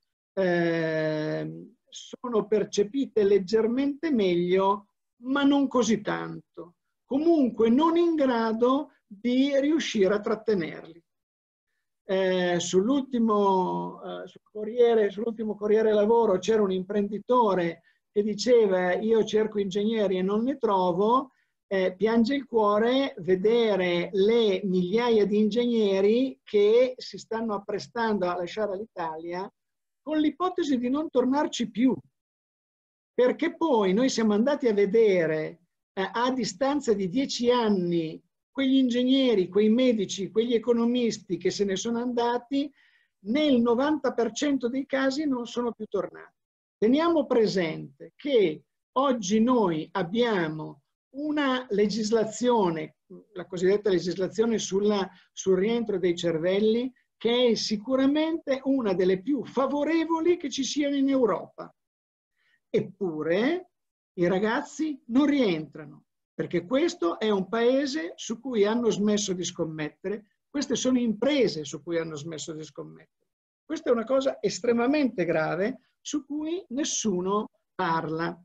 S12: sono percepite leggermente meglio, ma non così tanto. Comunque non in grado di trattenerli. Sull'ultimo Corriere Lavoro c'era un imprenditore che diceva: io cerco ingegneri e non ne trovo, piange il cuore vedere le migliaia di ingegneri che si stanno apprestando a lasciare l'Italia con l'ipotesi di non tornarci più, perché poi noi siamo andati a vedere a distanza di 10 anni quegli ingegneri, quei medici, quegli economisti che se ne sono andati, nel 90% dei casi non sono più tornati. Teniamo presente che oggi noi abbiamo una legislazione, la cosiddetta legislazione sul rientro dei cervelli, che è sicuramente una delle più favorevoli che ci siano in Europa. Eppure i ragazzi non rientrano, perché questo è un paese su cui hanno smesso di scommettere, queste sono imprese su cui hanno smesso di scommettere. Questa è una cosa estremamente grave su cui nessuno parla.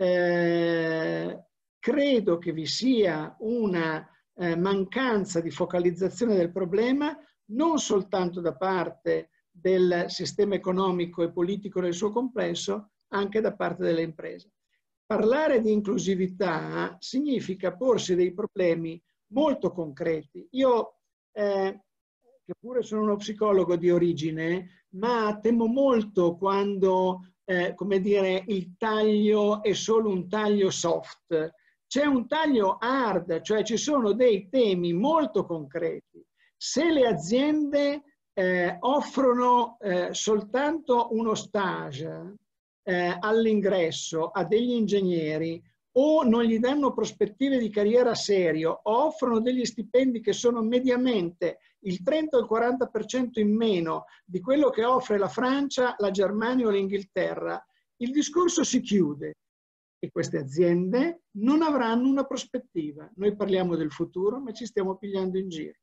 S12: Credo che vi sia una mancanza di focalizzazione del problema, non soltanto da parte del sistema economico e politico nel suo complesso, anche da parte delle imprese. Parlare di inclusività significa porsi dei problemi molto concreti. Io, che pure sono uno psicologo di origine, ma temo molto quando, come dire, il taglio è solo un taglio soft. C'è un taglio hard, cioè ci sono dei temi molto concreti. Se le aziende offrono soltanto uno stage all'ingresso a degli ingegneri o non gli danno prospettive di carriera serio o offrono degli stipendi che sono mediamente il 30 o il 40% in meno di quello che offre la Francia, la Germania o l'Inghilterra, il discorso si chiude e queste aziende non avranno una prospettiva. Noi parliamo del futuro, ma ci stiamo pigliando in giro.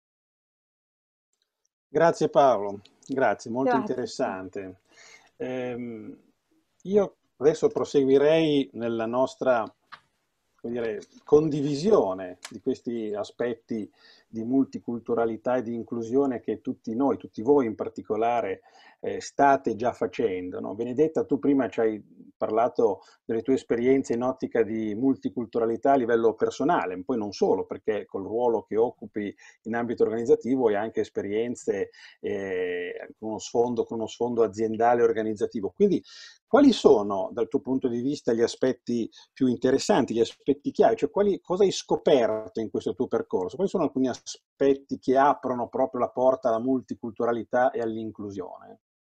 S2: Grazie Paolo, grazie, molto
S1: Grazie.
S2: interessante. Io adesso proseguirei nella nostra come dire, condivisione di questi aspetti di multiculturalità e di inclusione che tutti noi, tutti voi in particolare, state già facendo, no? Benedetta, tu prima ci hai parlato delle tue esperienze in ottica di multiculturalità a livello personale, poi non solo, perché col ruolo che occupi in ambito organizzativo hai anche esperienze con uno sfondo aziendale e organizzativo. Quindi quali sono, dal tuo punto di vista, gli aspetti più interessanti, gli aspetti chiave? Cioè, cosa hai scoperto in questo tuo percorso? Quali sono alcuni aspetti che aprono proprio la porta alla multiculturalità e all'inclusione?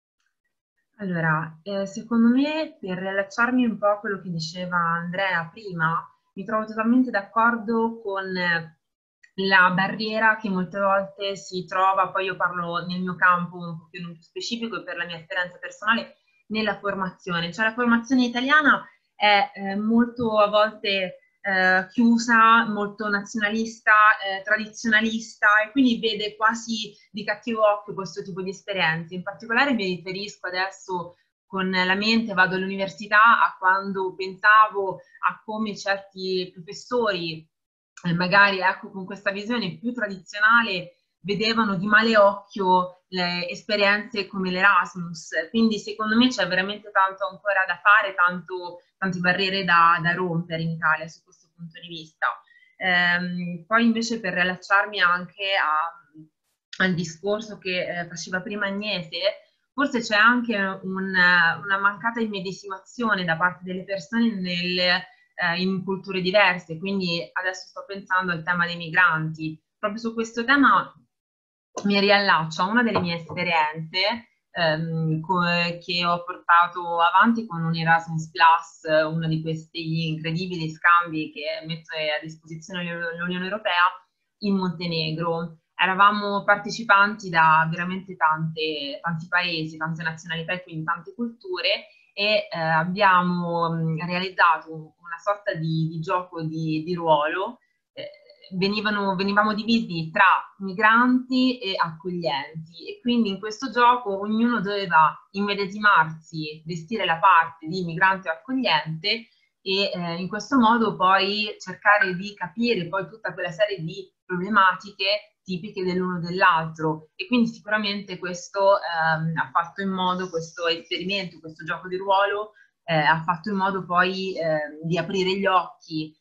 S9: Allora, secondo me, per riallacciarmi un po' a quello che diceva Andrea prima, mi trovo totalmente d'accordo con la barriera che molte volte si trova, poi io parlo nel mio campo un po' più specifico e per la mia esperienza personale, nella formazione. Cioè la formazione italiana è molto a volte chiusa, molto nazionalista, tradizionalista, e quindi vede quasi di cattivo occhio questo tipo di esperienze. In particolare mi riferisco adesso con la mente, vado all'università, a quando pensavo a come certi professori, magari ecco, con questa visione più tradizionale, vedevano di male occhio le esperienze come l'Erasmus. Quindi secondo me c'è veramente tanto ancora da fare, tante barriere da rompere in Italia su questo punto di vista. Poi invece, per riallacciarmi anche al discorso che faceva prima Agnese, forse c'è anche una mancata immedesimazione da parte delle persone in culture diverse. Quindi adesso sto pensando al tema dei migranti. Proprio su questo tema mi riallaccio a una delle mie esperienze che ho portato avanti con un Erasmus Plus, uno di questi incredibili scambi che mette a disposizione l'Unione Europea in Montenegro. Eravamo partecipanti da veramente tanti paesi, tante nazionalità e quindi tante culture, e abbiamo realizzato una sorta di gioco di ruolo. Venivamo divisi tra migranti e accoglienti, e quindi in questo gioco ognuno doveva immedesimarsi, vestire la parte di migrante o accogliente, e in questo modo poi cercare di capire poi tutta quella serie di problematiche tipiche dell'uno e dell'altro. E quindi sicuramente questo ha fatto in modo, questo esperimento, questo gioco di ruolo ha fatto in modo poi di aprire gli occhi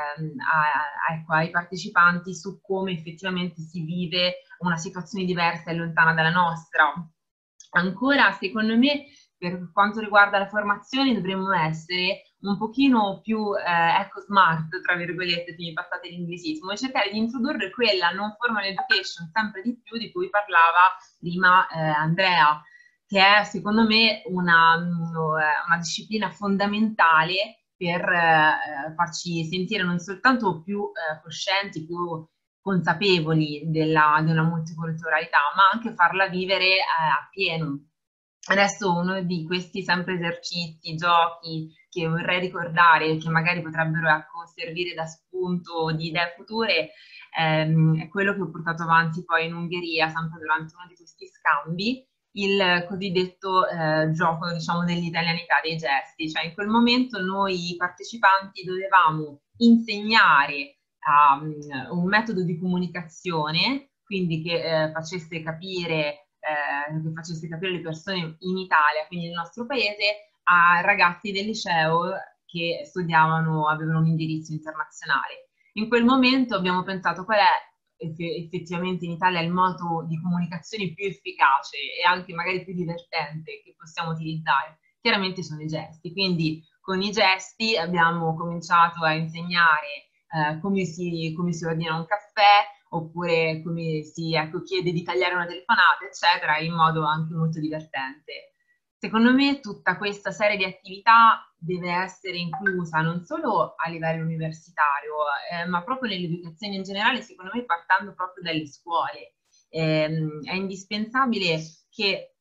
S9: ai partecipanti su come effettivamente si vive una situazione diversa e lontana dalla nostra. Ancora, secondo me, per quanto riguarda la formazione, dovremmo essere un pochino più eco-smart, tra virgolette, se mi passate l'inglesismo, e cercare di introdurre quella non formal education sempre di più, di cui parlava prima Andrea, che è secondo me una disciplina fondamentale per farci sentire non soltanto più coscienti, più consapevoli della multiculturalità, ma anche farla vivere a pieno. Adesso uno di questi sempre esercizi, giochi che vorrei ricordare, che magari potrebbero servire da spunto di idee future, è quello che ho portato avanti poi in Ungheria, sempre durante uno di questi scambi, il cosiddetto gioco, diciamo, dell'italianità dei gesti. Cioè in quel momento noi partecipanti dovevamo insegnare un metodo di comunicazione, quindi che facesse capire le persone in Italia, quindi nel nostro paese, a ragazzi del liceo che studiavano, avevano un indirizzo internazionale. In quel momento abbiamo pensato qual è effettivamente in Italia il modo di comunicazione più efficace e anche magari più divertente che possiamo utilizzare. Chiaramente sono i gesti, quindi con i gesti abbiamo cominciato a insegnare come si ordina un caffè, oppure come si chiede di tagliare una telefonata, eccetera, in modo anche molto divertente. Secondo me tutta questa serie di attività deve essere inclusa non solo a livello universitario, ma proprio nell'educazione in generale, secondo me partendo proprio dalle scuole. È indispensabile che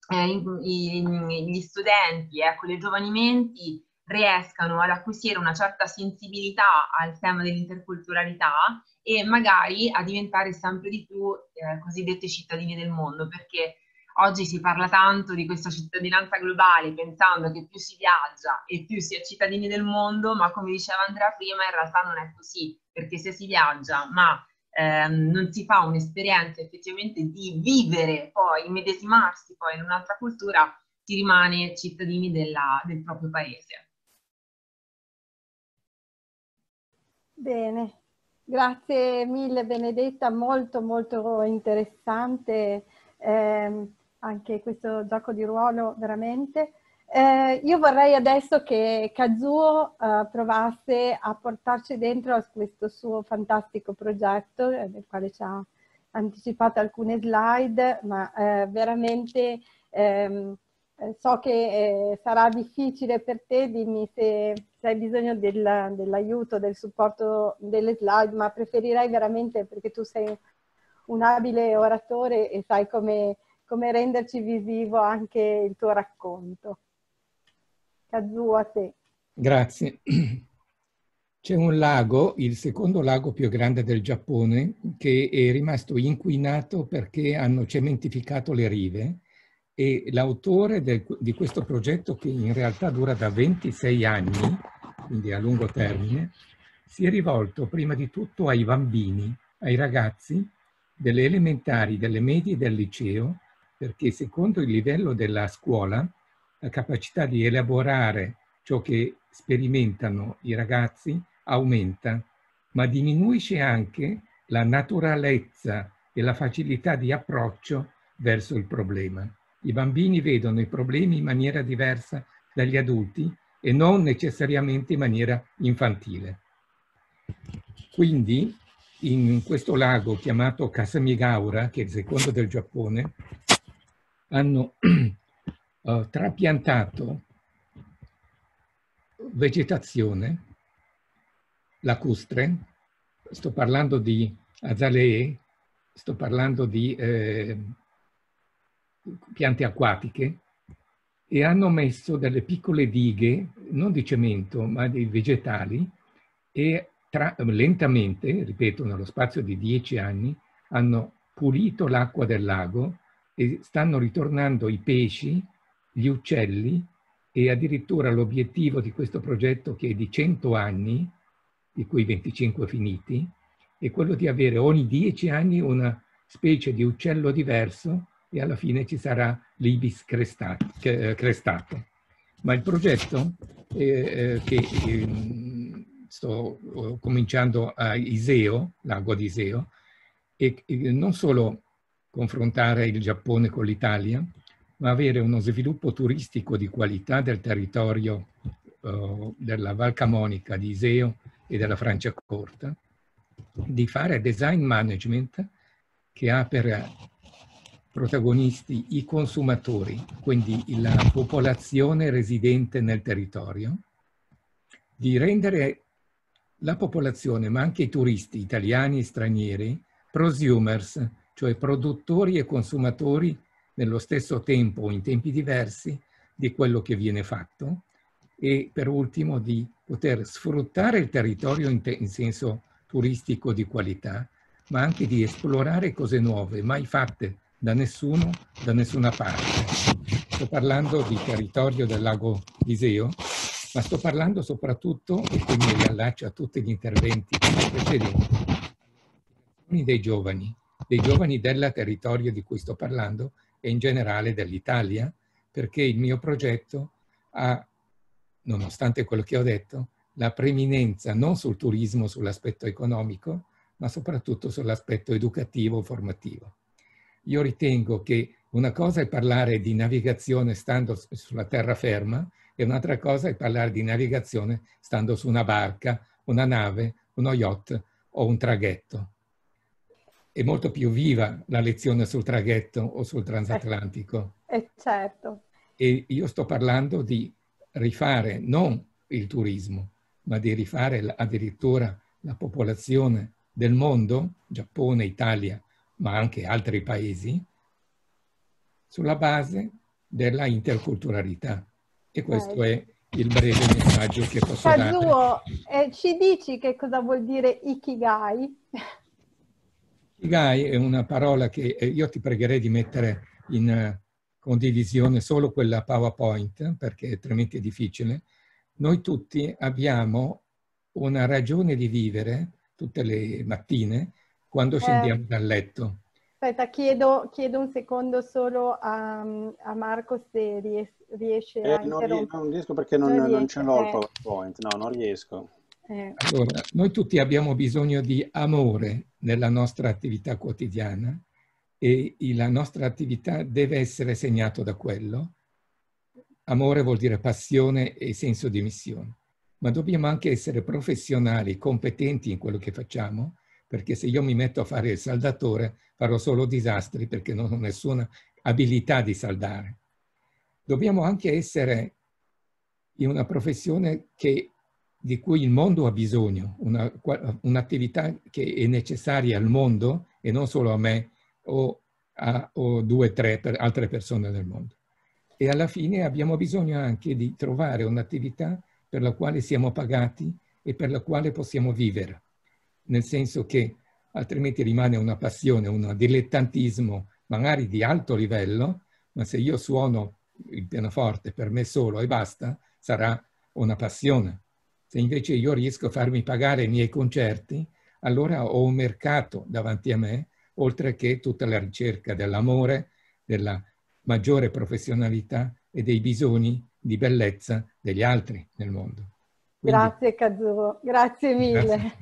S9: gli studenti, le giovani menti, riescano ad acquisire una certa sensibilità al tema dell'interculturalità e magari a diventare sempre di più cosiddetti cittadini del mondo, perché Oggi si parla tanto di questa cittadinanza globale, pensando che più si viaggia e più si è cittadini del mondo, ma come diceva Andrea prima, in realtà non è così, perché se si viaggia, ma non si fa un'esperienza effettivamente di vivere, poi immedesimarsi poi in un'altra cultura, si rimane cittadini del proprio paese.
S1: Bene, grazie mille Benedetta, molto molto interessante anche questo gioco di ruolo veramente. Io vorrei adesso che Kazuo provasse a portarci dentro a questo suo fantastico progetto, del quale ci ha anticipato alcune slide, ma veramente so che sarà difficile per te. Dimmi se hai bisogno dell'aiuto, del supporto delle slide, ma preferirei veramente, perché tu sei un abile oratore e sai come renderci visivo anche il tuo racconto. Kazuo, a te.
S8: Grazie. C'è un lago, il secondo lago più grande del Giappone, che è rimasto inquinato perché hanno cementificato le rive, e l'autore di questo progetto, che in realtà dura da 26 anni, quindi a lungo termine, si è rivolto prima di tutto ai bambini, ai ragazzi delle elementari, delle medie e del liceo, perché secondo il livello della scuola la capacità di elaborare ciò che sperimentano i ragazzi aumenta, ma diminuisce anche la naturalezza e la facilità di approccio verso il problema. I bambini vedono i problemi in maniera diversa dagli adulti e non necessariamente in maniera infantile. Quindi in questo lago chiamato Kasamigaura, che è il secondo del Giappone, hanno trapiantato vegetazione lacustre, sto parlando di azalee, sto parlando di piante acquatiche, e hanno messo delle piccole dighe, non di cemento, ma di vegetali, e lentamente, ripeto, nello spazio di 10 anni, hanno pulito l'acqua del lago e stanno ritornando i pesci, gli uccelli, e addirittura l'obiettivo di questo progetto, che è di 100 anni, di cui 25 finiti, è quello di avere ogni 10 anni una specie di uccello diverso, e alla fine ci sarà l'ibis crestato. Ma il progetto che sto cominciando a Iseo, lago di Iseo, è non solo confrontare il Giappone con l'Italia, ma avere uno sviluppo turistico di qualità del territorio della Val Camonica, di Iseo e della Franciacorta, di fare design management che ha per protagonisti i consumatori, quindi la popolazione residente nel territorio, di rendere la popolazione, ma anche i turisti italiani e stranieri, prosumers, cioè produttori e consumatori nello stesso tempo o in tempi diversi di quello che viene fatto, e per ultimo di poter sfruttare il territorio in senso turistico di qualità, ma anche di esplorare cose nuove, mai fatte da nessuno, da nessuna parte. Sto parlando di territorio del lago Iseo, ma sto parlando soprattutto, e qui mi riallaccio a tutti gli interventi precedenti, dei giovani del territorio di cui sto parlando e in generale dell'Italia, perché il mio progetto ha, nonostante quello che ho detto, la preeminenza non sul turismo, sull'aspetto economico, ma soprattutto sull'aspetto educativo, formativo. Io ritengo che una cosa è parlare di navigazione stando sulla terraferma e un'altra cosa è parlare di navigazione stando su una barca, una nave, uno yacht o un traghetto. È molto più viva la lezione sul traghetto o sul transatlantico.
S1: Certo.
S8: E io sto parlando di rifare non il turismo, ma di rifare addirittura la popolazione del mondo, Giappone, Italia, ma anche altri paesi, sulla base della interculturalità. E questo è il breve messaggio che posso dare.
S1: Kazuo, ci dici che cosa vuol dire Ikigai?
S8: Ikigai è una parola che io ti pregherei di mettere in condivisione solo quella PowerPoint, perché è talmente difficile. Noi tutti abbiamo una ragione di vivere tutte le mattine quando scendiamo dal letto.
S1: Aspetta, chiedo un secondo solo a Marco se riesce a interrompere.
S2: Non riesco perché non ce l'ho il PowerPoint, no, non riesco.
S8: Allora, noi tutti abbiamo bisogno di amore nella nostra attività quotidiana e la nostra attività deve essere segnata da quello. Amore vuol dire passione e senso di missione, ma dobbiamo anche essere professionali, competenti in quello che facciamo, perché se io mi metto a fare il saldatore farò solo disastri perché non ho nessuna abilità di saldare. Dobbiamo anche essere in una professione di cui il mondo ha bisogno, un'attività che è necessaria al mondo e non solo a me o 2 o 3 altre persone del mondo. E alla fine abbiamo bisogno anche di trovare un'attività per la quale siamo pagati e per la quale possiamo vivere. Nel senso che altrimenti rimane una passione, un dilettantismo magari di alto livello, ma se io suono il pianoforte per me solo e basta, sarà una passione. Se invece io riesco a farmi pagare i miei concerti, allora ho un mercato davanti a me, oltre che tutta la ricerca dell'amore, della maggiore professionalità e dei bisogni di bellezza degli altri nel mondo. Quindi,
S1: grazie Kazuo, grazie mille.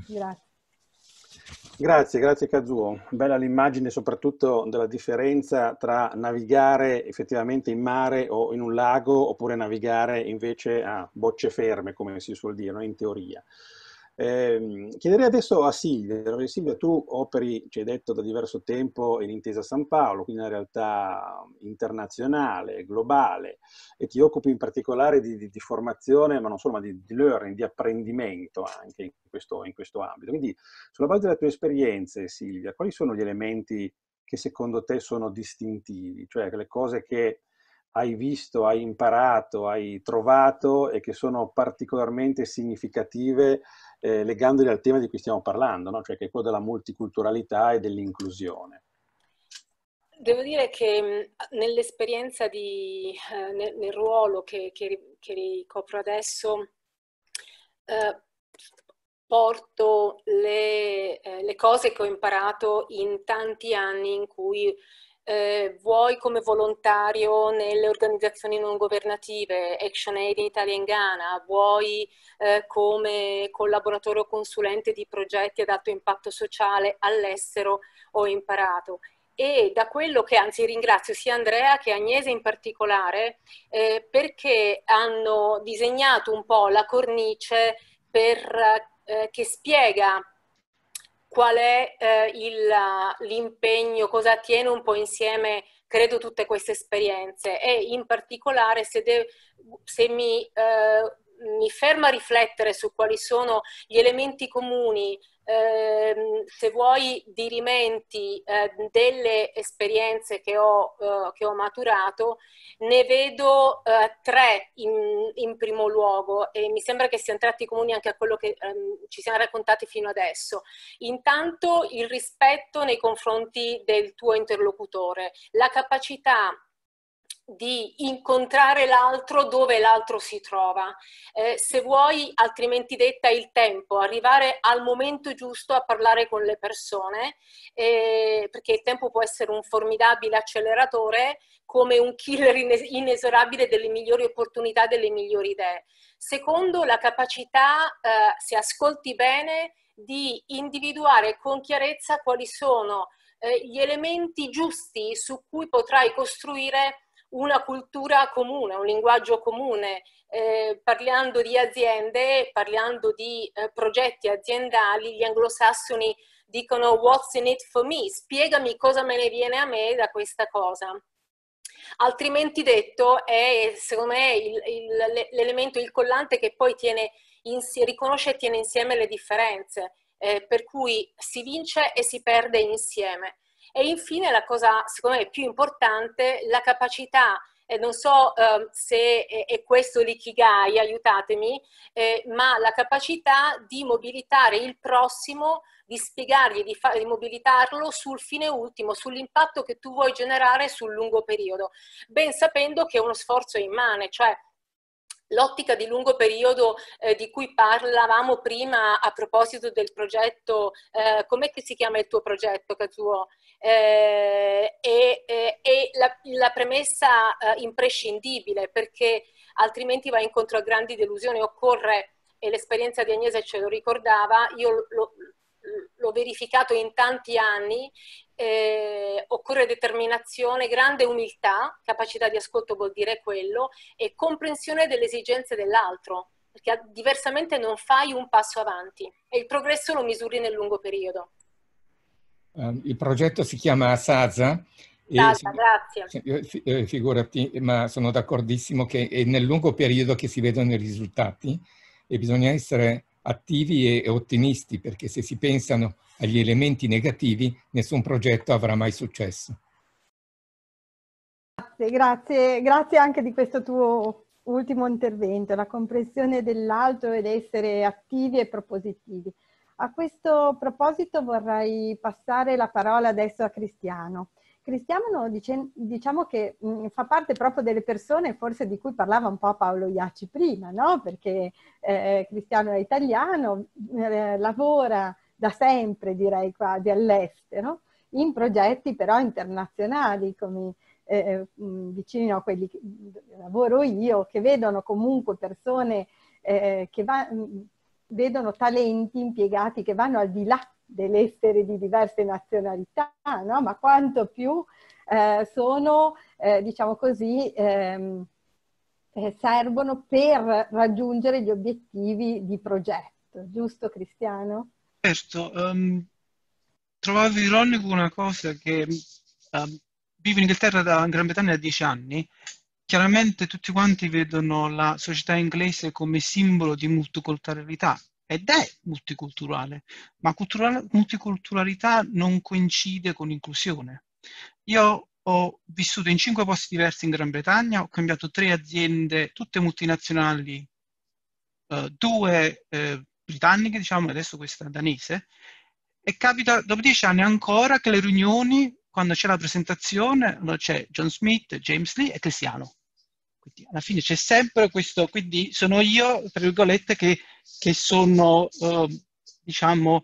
S2: Grazie Kazuo. Bella l'immagine soprattutto della differenza tra navigare effettivamente in mare o in un lago oppure navigare invece a bocce ferme, come si suol dire, no? In teoria. Chiederei adesso a Silvia. Silvia, tu operi, ci hai detto, da diverso tempo in Intesa San Paolo, quindi una realtà internazionale, globale, e ti occupi in particolare di formazione, ma non solo, ma di learning, di apprendimento anche in questo ambito. Quindi, sulla base delle tue esperienze, Silvia, quali sono gli elementi che secondo te sono distintivi? Cioè, le cose che hai visto, hai imparato, hai trovato e che sono particolarmente significative legandoli al tema di cui stiamo parlando, no? Cioè che è quello della multiculturalità e dell'inclusione.
S11: Devo dire che nell'esperienza nel ruolo che ricopro adesso, porto le cose che ho imparato in tanti anni in cui vuoi come volontario nelle organizzazioni non governative, ActionAid in Italia e in Ghana, vuoi come collaboratore o consulente di progetti ad alto impatto sociale all'estero, ho imparato. E da quello che, anzi ringrazio sia Andrea che Agnese in particolare, perché hanno disegnato un po' la cornice che spiega qual è l'impegno, cosa tiene un po' insieme, credo, tutte queste esperienze, e in particolare se mi fermo a riflettere su quali sono gli elementi comuni, se vuoi dirimenti delle esperienze che ho maturato, ne vedo 3 in primo luogo, e mi sembra che siano tratti comuni anche a quello che ci siamo raccontati fino adesso. Intanto il rispetto nei confronti del tuo interlocutore, la capacità di incontrare l'altro dove l'altro si trova, se vuoi, altrimenti detta, il tempo, arrivare al momento giusto a parlare con le persone, perché il tempo può essere un formidabile acceleratore come un killer inesorabile delle migliori opportunità, delle migliori idee. Secondo, la capacità, se ascolti bene, di individuare con chiarezza quali sono gli elementi giusti su cui potrai costruire una cultura comune, un linguaggio comune, parlando di aziende, parlando di progetti aziendali. Gli anglosassoni dicono what's in it for me, spiegami cosa me ne viene a me da questa cosa. Altrimenti detto, è secondo me l'elemento, il collante che poi riconosce e tiene insieme le differenze, per cui si vince e si perde insieme. E infine la cosa, secondo me, più importante, la capacità e non so se è questo l'ikigai, aiutatemi, ma la capacità di mobilitare il prossimo, di spiegargli, di mobilitarlo sul fine ultimo, sull'impatto che tu vuoi generare sul lungo periodo, ben sapendo che uno sforzo è immane, cioè l'ottica di lungo periodo di cui parlavamo prima a proposito del progetto, com'è che si chiama il tuo progetto, Kazuo? È la premessa imprescindibile, perché altrimenti va incontro a grandi delusioni. Occorre, e l'esperienza di Agnese ce lo ricordava, io l'ho verificato in tanti anni, occorre determinazione, grande umiltà, capacità di ascolto vuol dire quello, e comprensione delle esigenze dell'altro, perché diversamente non fai un passo avanti e il progresso lo misuri nel lungo periodo.
S8: Il progetto si chiama Asaza.
S11: Grazie.
S8: Figurati, ma sono d'accordissimo che è nel lungo periodo che si vedono i risultati e bisogna essere attivi e ottimisti, perché se si pensano agli elementi negativi nessun progetto avrà mai successo.
S1: Grazie anche di questo tuo ultimo intervento, la comprensione dell'altro ed essere attivi e propositivi. A questo proposito vorrei passare la parola adesso a Cristiano. Cristiano diciamo che fa parte proprio delle persone forse di cui parlava un po' Paolo Iacci prima, no? Perché Cristiano è italiano, lavora da sempre, direi quasi, all'estero, in progetti però internazionali, come vicino a quelli che lavoro io, che vedono comunque persone vedono talenti impiegati che vanno al di là dell'essere di diverse nazionalità, no? Ma quanto più sono, diciamo così, servono per raggiungere gli obiettivi di progetto, giusto Cristiano?
S10: Certo, trovavo ironico una cosa che vivo in Inghilterra, in Gran Bretagna da 10 anni, chiaramente tutti quanti vedono la società inglese come simbolo di multiculturalità, ed è multiculturale, ma multiculturalità non coincide con inclusione. Io ho vissuto in 5 posti diversi in Gran Bretagna, ho cambiato 3 aziende, tutte multinazionali, 2 britanniche, diciamo, adesso questa danese, e capita dopo 10 anni ancora che le riunioni, quando c'è la presentazione, allora c'è John Smith, James Lee e Cristiano. Quindi alla fine c'è sempre questo, quindi sono io, tra virgolette, che sono, diciamo,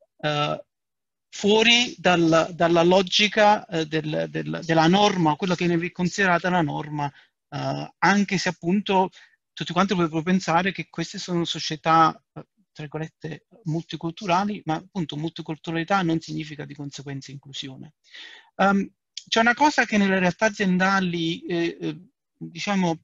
S10: fuori dalla logica della norma, quello che viene considerata la norma, anche se appunto tutti quanti potrebbero pensare che queste sono società, tra virgolette, multiculturali, ma appunto multiculturalità non significa di conseguenza inclusione. C'è una cosa che nelle realtà aziendali, diciamo,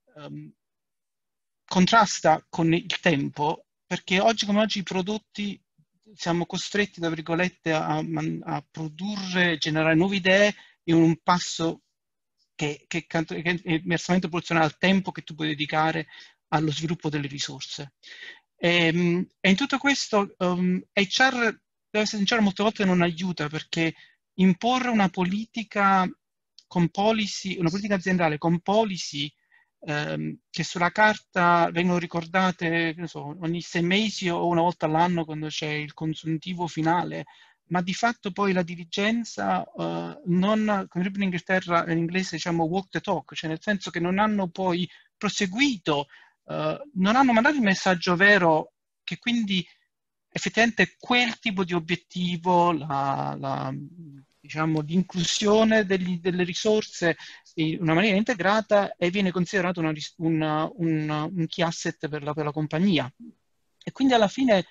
S10: contrasta con il tempo, perché oggi come oggi i prodotti siamo costretti, tra virgolette, a produrre, generare nuove idee in un passo che è inversamente proporzionale al tempo che tu puoi dedicare allo sviluppo delle risorse. E in tutto questo HR, devo essere sincero, molte volte non aiuta, perché imporre una politica con policy, una politica aziendale con policy che sulla carta vengono ricordate, non so, ogni 6 mesi o una volta all'anno quando c'è il consuntivo finale, ma di fatto poi la dirigenza non, come in Inghilterra, in inglese diciamo walk the talk, cioè nel senso che non hanno poi proseguito, non hanno mandato il messaggio vero che quindi effettivamente quel tipo di obiettivo, diciamo, l'inclusione delle risorse in una maniera integrata e viene considerato un key asset per la compagnia. E quindi alla fine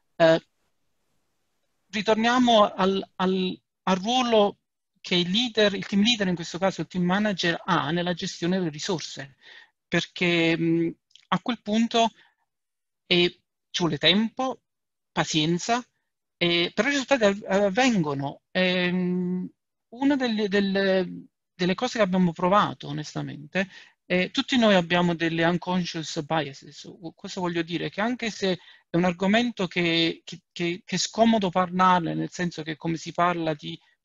S10: ritorniamo al ruolo che il team leader, in questo caso il team manager, ha nella gestione delle risorse, perché a quel punto ci vuole tempo, pazienza, però i risultati avvengono. Una delle cose che abbiamo provato, onestamente, tutti noi abbiamo delle unconscious biases. Cosa voglio dire? Che anche se è un argomento che è scomodo parlarne, nel senso che come si parla di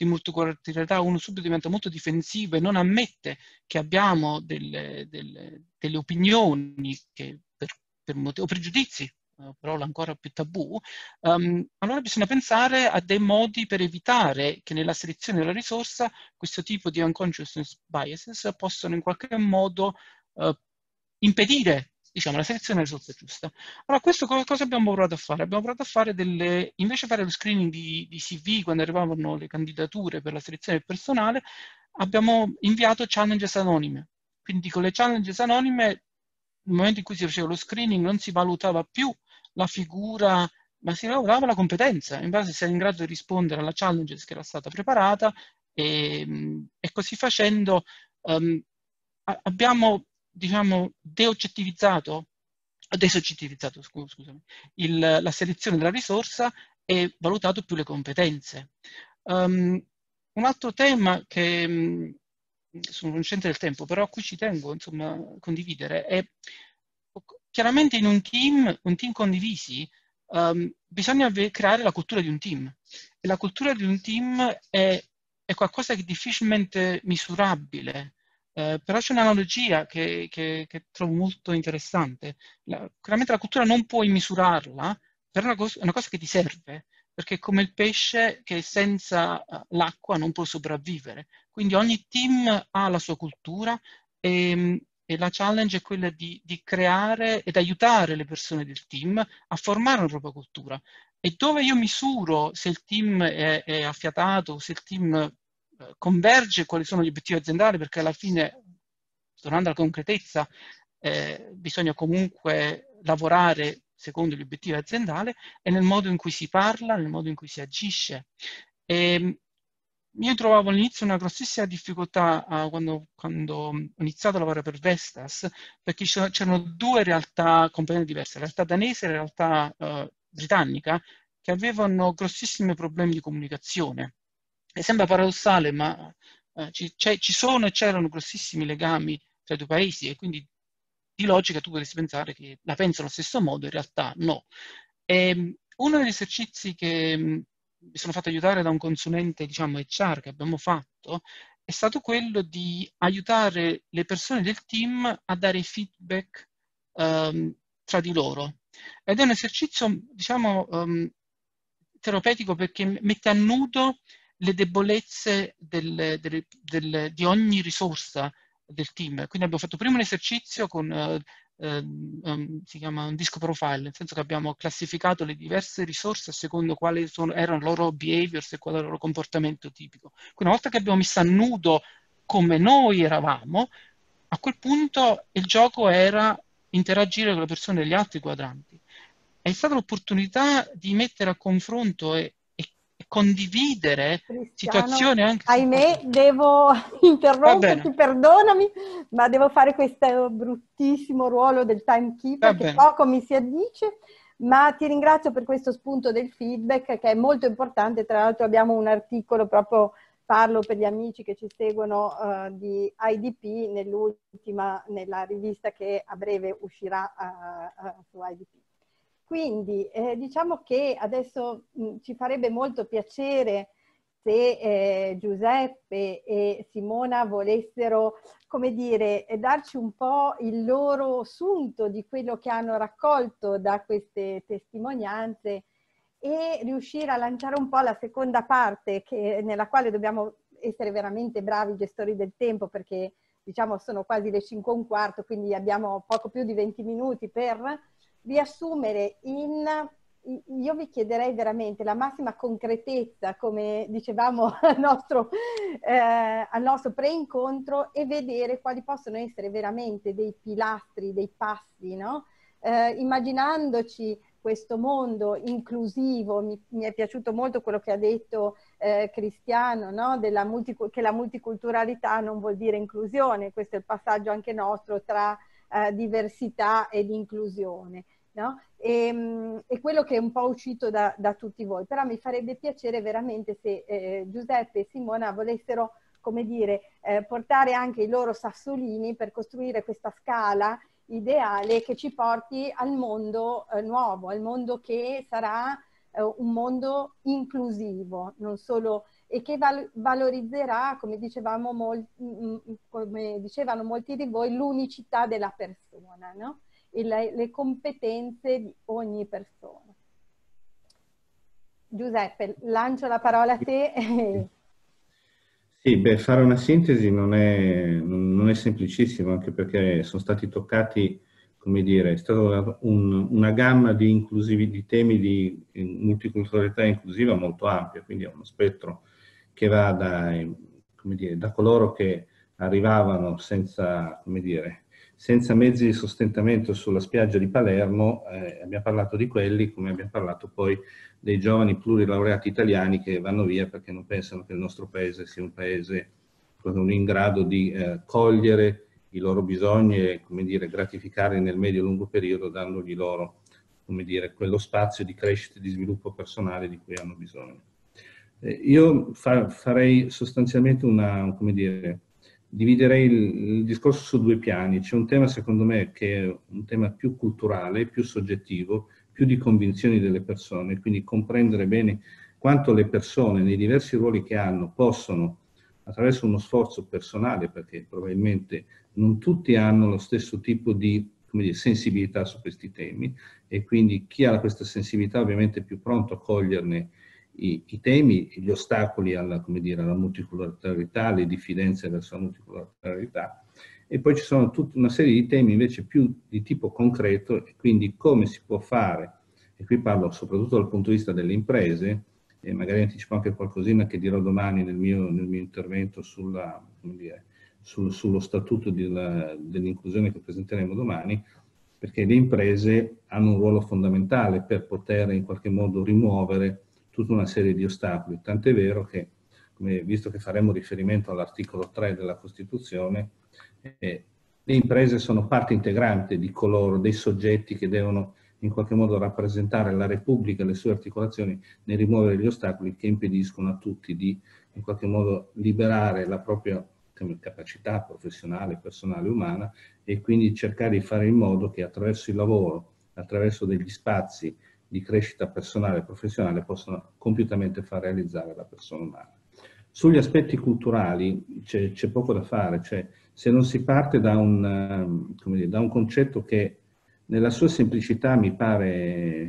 S10: di multiculturalità uno subito diventa molto difensivo e non ammette che abbiamo delle opinioni che o pregiudizi, parola ancora più tabù, allora bisogna pensare a dei modi per evitare che nella selezione della risorsa questo tipo di unconscious biases possano in qualche modo impedire, diciamo, la selezione della risorsa giusta. Allora, questo cosa abbiamo provato a fare? Abbiamo provato a fare invece di fare lo screening di CV quando arrivavano le candidature per la selezione del personale, abbiamo inviato challenges anonime. Quindi con le challenges anonime, nel momento in cui si faceva lo screening, non si valutava più la figura, ma si valutava la competenza, in base a se era in grado di rispondere alla challenge che era stata preparata, e così facendo abbiamo, diciamo, desoggettivizzato, scusami, la selezione della risorsa e valutato più le competenze. Un altro tema che sono conoscente del tempo, però qui ci tengo, insomma, a condividere, è chiaramente in un team condivisi, bisogna creare la cultura di un team. E la cultura di un team è qualcosa che è difficilmente misurabile. Però c'è un'analogia che trovo molto interessante. Chiaramente la cultura non puoi misurarla, però è una cosa che ti serve, perché è come il pesce che senza l'acqua non può sopravvivere. Quindi ogni team ha la sua cultura e la challenge è quella di creare ed aiutare le persone del team a formare una propria cultura. E dove io misuro se il team è affiatato, se il team converge, quali sono gli obiettivi aziendali, perché alla fine, tornando alla concretezza, bisogna comunque lavorare secondo gli obiettivi aziendali, e nel modo in cui si parla, nel modo in cui si agisce. Io trovavo all'inizio una grossissima difficoltà quando ho iniziato a lavorare per Vestas, perché c'erano due realtà completamente diverse, la realtà danese e la realtà britannica, che avevano grossissimi problemi di comunicazione. E sembra paradossale, ma ci sono e c'erano grossissimi legami tra i due paesi, e quindi di logica tu potresti pensare che la pensano allo stesso modo, in realtà no. Uno degli esercizi che mi sono fatto aiutare da un consulente, diciamo, HR che abbiamo fatto, è stato quello di aiutare le persone del team a dare feedback tra di loro. Ed è un esercizio, diciamo, terapeutico, perché mette a nudo le debolezze di ogni risorsa del team. Quindi abbiamo fatto prima un esercizio con si chiama un disco profile, nel senso che abbiamo classificato le diverse risorse a secondo quali erano i loro behaviors e qual era il loro comportamento tipico. Quindi una volta che abbiamo messo a nudo come noi eravamo, a quel punto il gioco era interagire con le persone degli altri quadranti. È stata l'opportunità di mettere a confronto e condividere situazioni anche...
S1: Ahimè, devo interromperti, perdonami, ma devo fare questo bruttissimo ruolo del timekeeper che poco mi si addice, ma ti ringrazio per questo spunto del feedback che è molto importante. Tra l'altro abbiamo un articolo, proprio parlo per gli amici che ci seguono, di IDP nella rivista che a breve uscirà su IDP. Quindi diciamo che adesso ci farebbe molto piacere se Giuseppe e Simona volessero, come dire, darci un po' il loro sunto di quello che hanno raccolto da queste testimonianze e riuscire a lanciare un po' la seconda parte nella quale dobbiamo essere veramente bravi gestori del tempo, perché diciamo sono quasi le 5:15, quindi abbiamo poco più di 20 minuti per riassumere io vi chiederei veramente la massima concretezza, come dicevamo al nostro pre-incontro, e vedere quali possono essere veramente dei pilastri, dei passi, no? Immaginandoci questo mondo inclusivo. Mi è piaciuto molto quello che ha detto Cristiano, no? Che la multiculturalità non vuol dire inclusione. Questo è il passaggio anche nostro tra diversità ed inclusione, no? E quello che è un po' uscito da tutti voi. Però mi farebbe piacere veramente se Giuseppe e Simona volessero, come dire, portare anche i loro sassolini per costruire questa scala ideale che ci porti al mondo nuovo, al mondo che sarà un mondo inclusivo, non solo, e che valorizzerà, come dicevano molti di voi, l'unicità della persona, no? E le competenze di ogni persona. Giuseppe, lancio la parola a te.
S4: Sì, beh, fare una sintesi non è semplicissimo, anche perché sono stati toccati, come dire, è stata una gamma di temi di multiculturalità inclusiva molto ampia, quindi è uno spettro che va da coloro che arrivavano senza, come dire, senza mezzi di sostentamento sulla spiaggia di Palermo, abbiamo parlato di quelli, come abbiamo parlato poi dei giovani plurilaureati italiani che vanno via perché non pensano che il nostro paese sia un paese in grado di cogliere i loro bisogni e, come dire, gratificarli nel medio-lungo periodo, dandogli loro, come dire, quello spazio di crescita e di sviluppo personale di cui hanno bisogno. Io farei sostanzialmente come dire, dividerei il discorso su due piani. C'è un tema, secondo me, che è un tema più culturale, più soggettivo, più di convinzioni delle persone, quindi comprendere bene quanto le persone nei diversi ruoli che hanno possono, attraverso uno sforzo personale, perché probabilmente non tutti hanno lo stesso tipo di, come dire, sensibilità su questi temi, e quindi chi ha questa sensibilità ovviamente è più pronto a coglierne i temi, gli ostacoli alla, come dire, alla multiculturalità, le diffidenze verso la multiculturalità, e poi ci sono tutta una serie di temi invece più di tipo concreto, e quindi come si può fare, e qui parlo soprattutto dal punto di vista delle imprese, e magari anticipo anche qualcosina che dirò domani nel mio intervento sulla, come dire, sullo statuto dell'inclusione che presenteremo domani, perché le imprese hanno un ruolo fondamentale per poter in qualche modo rimuovere tutta una serie di ostacoli, tant'è vero che, visto che faremo riferimento all'articolo 3 della Costituzione, le imprese sono parte integrante di coloro, dei soggetti che devono in qualche modo rappresentare la Repubblica e le sue articolazioni nel rimuovere gli ostacoli che impediscono a tutti di in qualche modo liberare la propria capacità professionale, personale, umana, e quindi cercare di fare in modo che attraverso il lavoro, attraverso degli spazi di crescita personale e professionale possano compiutamente far realizzare la persona umana. Sugli aspetti culturali c'è poco da fare, cioè se non si parte da un concetto che nella sua semplicità mi pare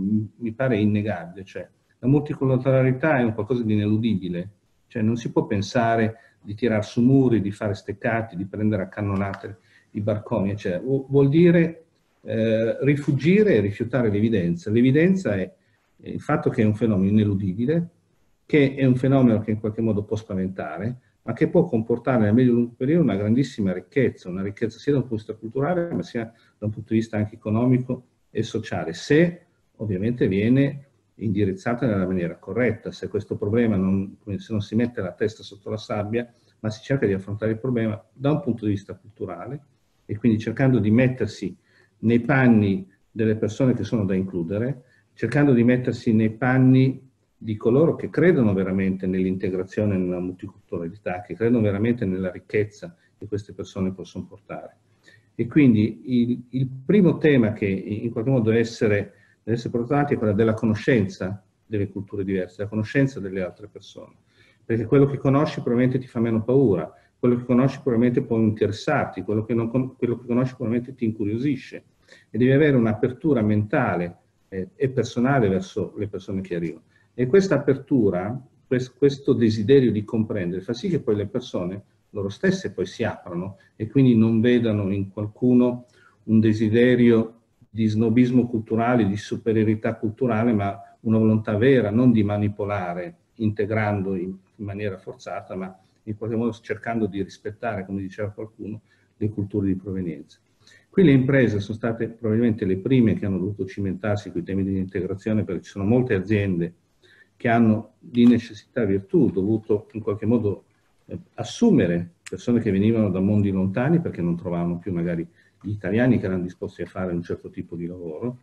S4: innegabile, cioè la multiculturalità è un qualcosa di ineludibile, cioè non si può pensare di tirar su muri, di fare steccati, di prendere a cannonate i barconi, eccetera. Vuol dire rifugire e rifiutare l'evidenza. L'evidenza è il fatto che è un fenomeno ineludibile, che è un fenomeno che in qualche modo può spaventare, ma che può comportare nel medio-lungo periodo una grandissima ricchezza, una ricchezza sia da un punto di vista culturale, ma sia da un punto di vista anche economico e sociale, se ovviamente viene indirizzata nella maniera corretta, se questo problema se non si mette la testa sotto la sabbia, ma si cerca di affrontare il problema da un punto di vista culturale, e quindi cercando di mettersi nei panni delle persone che sono da includere, cercando di mettersi nei panni di coloro che credono veramente nell'integrazione e nella multiculturalità, che credono veramente nella ricchezza che queste persone possono portare. E quindi il primo tema che in qualche modo deve essere portato avanti è quello della conoscenza delle culture diverse, la conoscenza delle altre persone, perché quello che conosci probabilmente ti fa meno paura, quello che conosci probabilmente può interessarti, quello che conosci probabilmente ti incuriosisce, e devi avere un'apertura mentale e personale verso le persone che arrivano. E questa apertura, questo desiderio di comprendere, fa sì che poi le persone loro stesse poi si aprono e quindi non vedano in qualcuno un desiderio di snobismo culturale, di superiorità culturale, ma una volontà vera, non di manipolare, integrando in maniera forzata, ma in qualche modo cercando di rispettare, come diceva qualcuno, le culture di provenienza. Qui le imprese sono state probabilmente le prime che hanno dovuto cimentarsi con i temi di integrazione, perché ci sono molte aziende che hanno di necessità virtù dovuto in qualche modo assumere persone che venivano da mondi lontani perché non trovavano più magari gli italiani che erano disposti a fare un certo tipo di lavoro,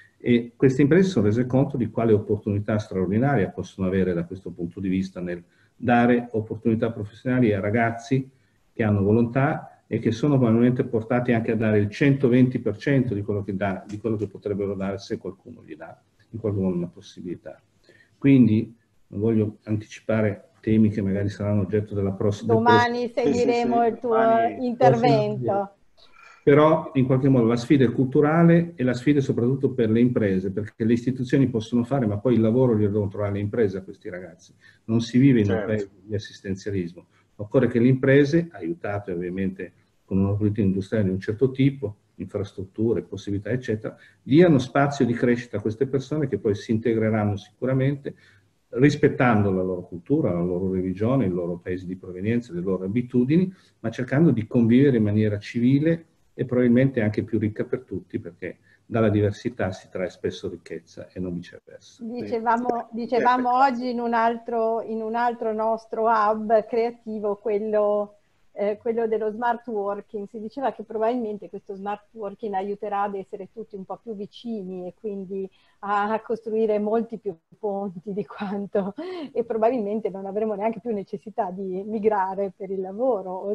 S4: e queste imprese si sono rese conto di quale opportunità straordinaria possono avere da questo punto di vista nel dare opportunità professionali a ragazzi che hanno volontà e che sono probabilmente portati anche a dare il 120% di quello che potrebbero dare se qualcuno gli dà in qualche modo una possibilità. Quindi non voglio anticipare temi che magari saranno oggetto della prossima.
S1: Domani seguiremo il tuo intervento.
S4: Però in qualche modo la sfida è culturale e la sfida è soprattutto per le imprese, perché le istituzioni possono fare, ma poi il lavoro glielo devono trovare le imprese a questi ragazzi. Non si vive in un paese di assistenzialismo. Occorre che le imprese, aiutate ovviamente con una politica industriale di un certo tipo, infrastrutture, possibilità, eccetera, diano spazio di crescita a queste persone che poi si integreranno sicuramente, rispettando la loro cultura, la loro religione, il loro paese di provenienza, le loro abitudini, ma cercando di convivere in maniera civile e probabilmente anche più ricca per tutti, perché dalla diversità si trae spesso ricchezza e non viceversa.
S1: Dicevamo oggi in un altro nostro hub creativo, quello dello smart working, si diceva che probabilmente questo smart working aiuterà ad essere tutti un po' più vicini e quindi a costruire molti più ponti di quanto, e probabilmente non avremo neanche più necessità di migrare per il lavoro o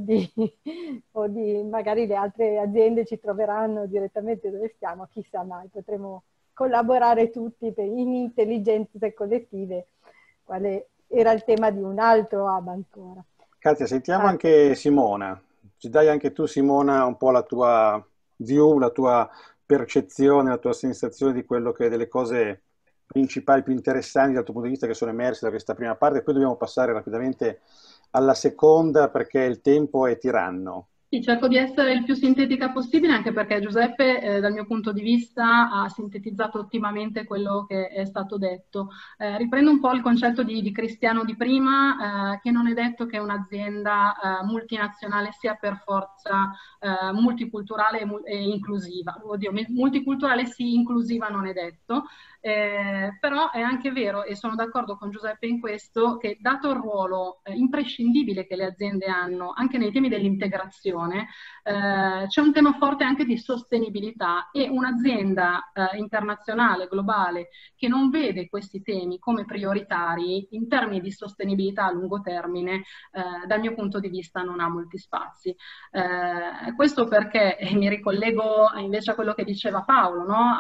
S1: di magari le altre aziende ci troveranno direttamente dove stiamo, chissà mai, potremo collaborare tutti in intelligenze collettive, quale era il tema di un altro hub ancora.
S2: Katia, sentiamo anche Simona. Ci dai anche tu, Simona, un po' la tua view, la tua percezione, la tua sensazione di quello che delle cose principali, più interessanti dal tuo punto di vista che sono emerse da questa prima parte. Poi dobbiamo passare rapidamente alla seconda perché il tempo è tiranno.
S5: Sì, cerco di essere il più sintetica possibile, anche perché Giuseppe, dal mio punto di vista, ha sintetizzato ottimamente quello che è stato detto. Riprendo un po' il concetto di Cristiano di prima, che non è detto che un'azienda multinazionale sia per forza multiculturale e inclusiva. Oddio, multiculturale sì, inclusiva non è detto. Però è anche vero, e sono d'accordo con Giuseppe in questo, che dato il ruolo imprescindibile che le aziende hanno anche nei temi dell'integrazione, c'è un tema forte anche di sostenibilità, e un'azienda internazionale, globale, che non vede questi temi come prioritari in termini di sostenibilità a lungo termine, dal mio punto di vista non ha molti spazi. Questo perché, e mi ricollego invece a quello che diceva Paolo, no?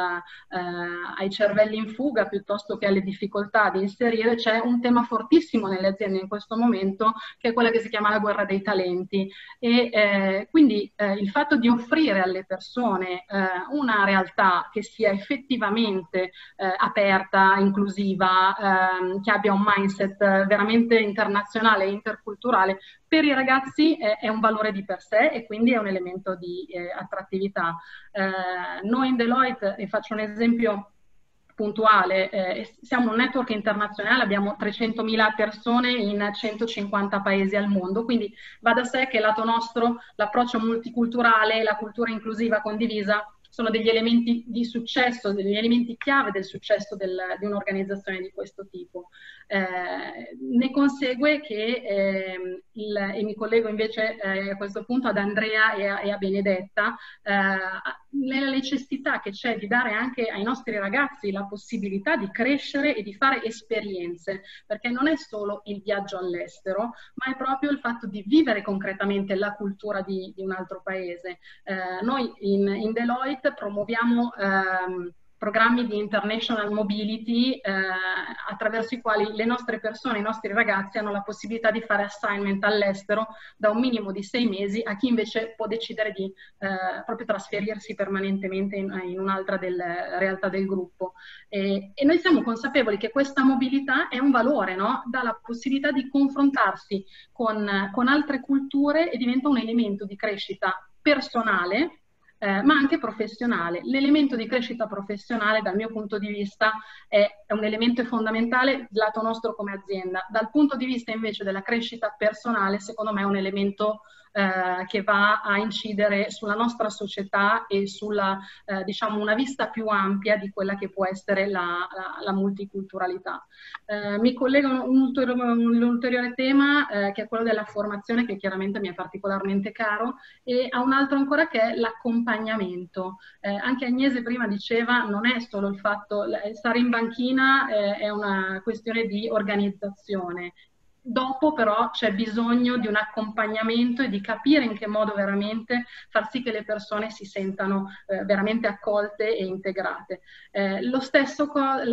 S5: Ai cervelli in fuga piuttosto che alle difficoltà di inserire, c'è un tema fortissimo nelle aziende in questo momento, che è quella che si chiama la guerra dei talenti, e quindi il fatto di offrire alle persone una realtà che sia effettivamente aperta, inclusiva, che abbia un mindset veramente internazionale e interculturale, per i ragazzi è un valore di per sé e quindi è un elemento di attrattività. Noi in Deloitte, e faccio un esempio puntuale, siamo un network internazionale, abbiamo 300.000 persone in 150 paesi al mondo, quindi va da sé che lato nostro l'approccio multiculturale, la cultura inclusiva condivisa sono degli elementi di successo, degli elementi chiave del successo di un'organizzazione di questo tipo. Ne consegue che, e mi collego invece a questo punto ad Andrea e a Benedetta, nella necessità che c'è di dare anche ai nostri ragazzi la possibilità di crescere e di fare esperienze, perché non è solo il viaggio all'estero, ma è proprio il fatto di vivere concretamente la cultura di un altro paese. Noi in Deloitte promuoviamo programmi di international mobility attraverso i quali le nostre persone, i nostri ragazzi hanno la possibilità di fare assignment all'estero da un minimo di 6 mesi a chi invece può decidere di proprio trasferirsi permanentemente in un'altra realtà del gruppo. E noi siamo consapevoli che questa mobilità è un valore, no? Dà la possibilità di confrontarsi con altre culture e diventa un elemento di crescita personale, ma anche professionale. L'elemento di crescita professionale, dal mio punto di vista, è un elemento fondamentale lato nostro come azienda. Dal punto di vista invece della crescita personale, secondo me è un elemento che va a incidere sulla nostra società e sulla, diciamo, una vista più ampia di quella che può essere la multiculturalità. Mi collego un ulteriore tema che è quello della formazione, che chiaramente mi è particolarmente caro, e a un altro ancora che è l'accompagnamento. Anche Agnese prima diceva, non è solo il fatto, stare in banchina è una questione di organizzazione. Dopo però c'è bisogno di un accompagnamento e di capire in che modo veramente far sì che le persone si sentano veramente accolte e integrate. Lo stesso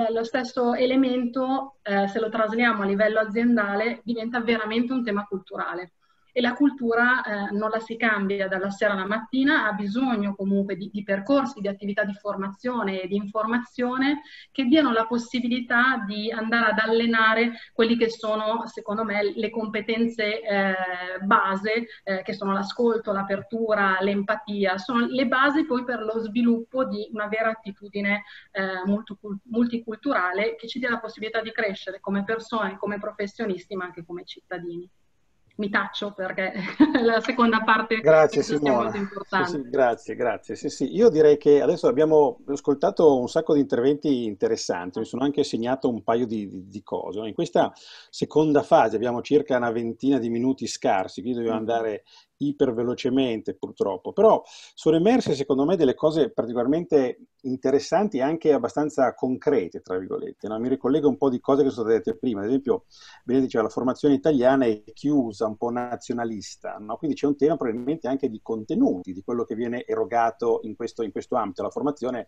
S5: elemento, se lo trasliamo a livello aziendale, diventa veramente un tema culturale. E la cultura non la si cambia dalla sera alla mattina, ha bisogno comunque di percorsi, di attività di formazione e di informazione che diano la possibilità di andare ad allenare quelli che sono, secondo me, le competenze base, che sono l'ascolto, l'apertura, l'empatia, sono le basi poi per lo sviluppo di una vera attitudine multiculturale che ci dia la possibilità di crescere come persone, come professionisti, ma anche come cittadini. Mi taccio perché la seconda parte
S2: Grazie
S5: è molto importante.
S2: Sì, grazie, grazie. Sì. Io direi che adesso abbiamo ascoltato un sacco di interventi interessanti, mi sono anche segnato un paio di cose. In questa seconda fase abbiamo circa una ventina di minuti scarsi, quindi dobbiamo andare ipervelocemente purtroppo, però sono emerse secondo me delle cose particolarmente interessanti e anche abbastanza concrete, tra virgolette, no? Mi ricollego un po' di cose che sono state dette prima, ad esempio Bene diceva la formazione italiana è chiusa, un po' nazionalista, no? Quindi c'è un tema probabilmente anche di contenuti, di quello che viene erogato in questo ambito. La formazione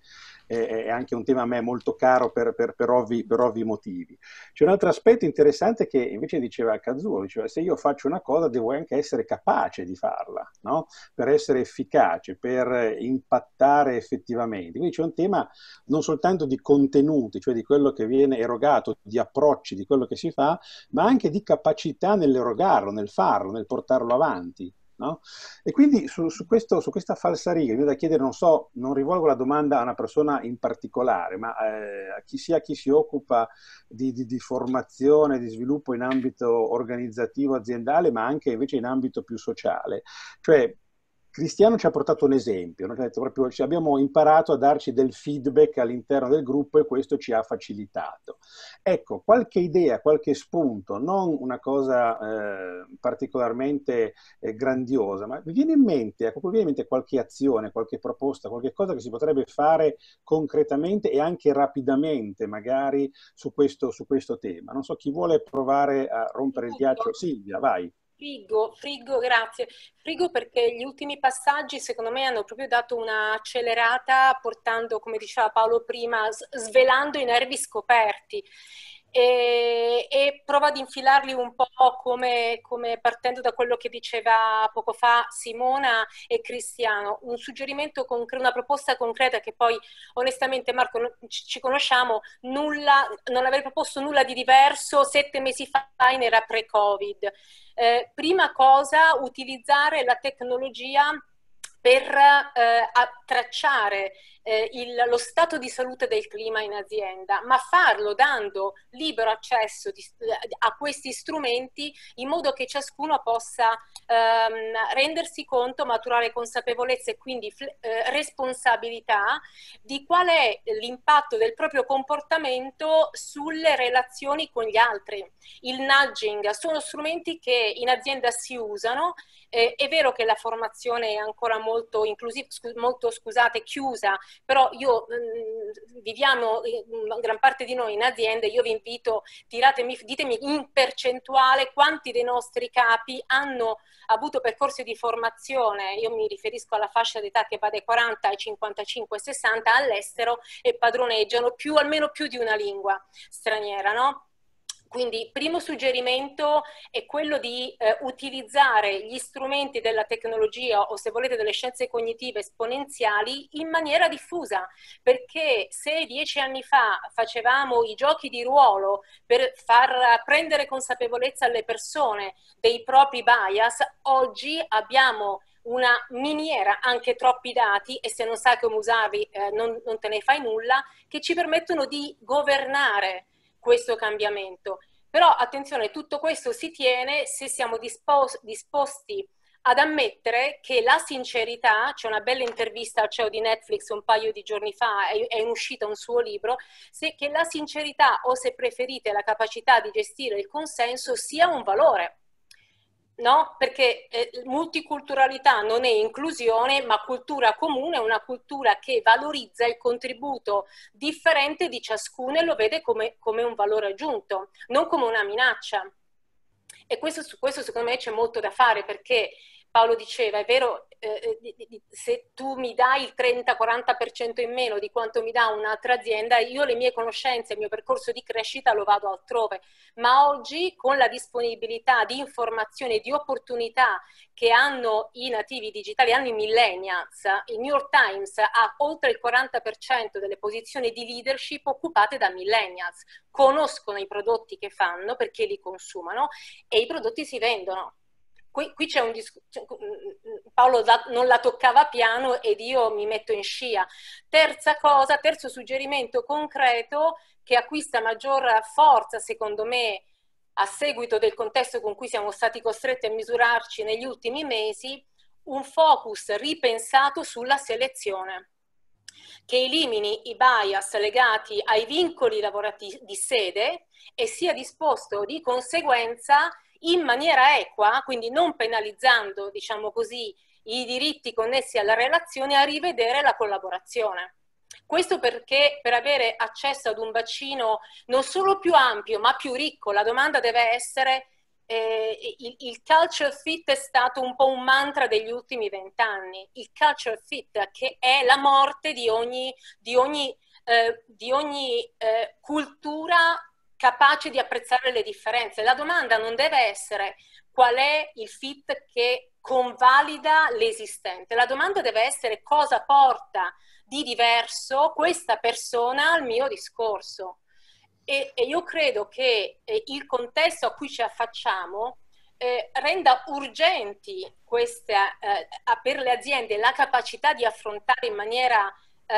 S2: è anche un tema a me molto caro per ovvi motivi. C'è un altro aspetto interessante che invece diceva Kazuo, diceva se io faccio una cosa devo anche essere capace di farla, no? Per essere efficace, per impattare effettivamente. Quindi c'è un tema non soltanto di contenuti, cioè di quello che viene erogato, di approcci, di quello che si fa, ma anche di capacità nell'erogarlo, nel farlo, nel portarlo avanti. No? E quindi su questa falsariga mi viene da chiedere, non rivolgo la domanda a una persona in particolare, ma a chi si occupa di formazione, di sviluppo in ambito organizzativo aziendale, ma anche invece in ambito più sociale. Cioè, Cristiano ci ha portato un esempio, no? Ci ha detto proprio, abbiamo imparato a darci del feedback all'interno del gruppo e questo ci ha facilitato. Ecco, qualche idea, qualche spunto, non una cosa particolarmente grandiosa, ma vi viene in mente qualche azione, qualche proposta, qualche cosa che si potrebbe fare concretamente e anche rapidamente magari su questo tema? Non so chi vuole provare a rompere il ghiaccio. Silvia, vai.
S11: Frigo, grazie. Frigo perché gli ultimi passaggi secondo me hanno proprio dato una accelerata portando, come diceva Paolo prima, svelando i nervi scoperti. E prova ad infilarli un po' come partendo da quello che diceva poco fa Simona e Cristiano, un suggerimento concreto, una proposta concreta che poi onestamente Marco ci conosciamo, non avrei proposto nulla di diverso 7 mesi fa in era pre-Covid. Prima cosa, utilizzare la tecnologia per tracciare lo stato di salute del clima in azienda, ma farlo dando libero accesso a questi strumenti in modo che ciascuno possa rendersi conto, maturare consapevolezza e quindi responsabilità di qual è l'impatto del proprio comportamento sulle relazioni con gli altri. Il nudging sono strumenti che in azienda si usano. È vero che la formazione è ancora molto inclusiva, chiusa, però viviamo gran parte di noi in aziende. Io vi invito, ditemi in percentuale quanti dei nostri capi hanno avuto percorsi di formazione, io mi riferisco alla fascia d'età che va dai 40 ai 55 60 all'estero e padroneggiano almeno più di una lingua straniera, no? Quindi primo suggerimento è quello di utilizzare gli strumenti della tecnologia o se volete delle scienze cognitive esponenziali in maniera diffusa, perché se 10 anni fa facevamo i giochi di ruolo per far prendere consapevolezza alle persone dei propri bias, oggi abbiamo una miniera, anche troppi dati, e se non sai come usarli non te ne fai nulla, che ci permettono di governare questo cambiamento. Però attenzione, tutto questo si tiene se siamo disposti ad ammettere che la sincerità, c'è una bella intervista al CEO di Netflix un paio di giorni fa, è in uscita un suo libro, che la sincerità o se preferite la capacità di gestire il consenso sia un valore. No? Perché multiculturalità non è inclusione, ma cultura comune è una cultura che valorizza il contributo differente di ciascuno e lo vede come un valore aggiunto, non come una minaccia. E su questo secondo me c'è molto da fare, perché Paolo diceva, è vero, se tu mi dai il 30-40% in meno di quanto mi dà un'altra azienda, io le mie conoscenze, il mio percorso di crescita lo vado altrove. Ma oggi, con la disponibilità di informazioni e di opportunità che hanno i nativi digitali, hanno i millennials, il New York Times ha oltre il 40% delle posizioni di leadership occupate da millennials. Conoscono i prodotti che fanno perché li consumano e i prodotti si vendono. Qui c'è un discorso, Paolo non la toccava piano ed io mi metto in scia. Terza cosa, terzo suggerimento concreto che acquista maggior forza secondo me a seguito del contesto con cui siamo stati costretti a misurarci negli ultimi mesi, un focus ripensato sulla selezione, che elimini i bias legati ai vincoli lavorativi di sede e sia disposto di conseguenza in maniera equa, quindi non penalizzando, diciamo così, i diritti connessi alla relazione, a rivedere la collaborazione. Questo perché per avere accesso ad un bacino non solo più ampio ma più ricco, la domanda deve essere, il culture fit è stato un po' un mantra degli ultimi 20 anni, il culture fit che è la morte di ogni cultura capace di apprezzare le differenze. La domanda non deve essere qual è il fit che convalida l'esistente, la domanda deve essere cosa porta di diverso questa persona al mio discorso. E io credo che il contesto a cui ci affacciamo renda urgenti per le aziende la capacità di affrontare in maniera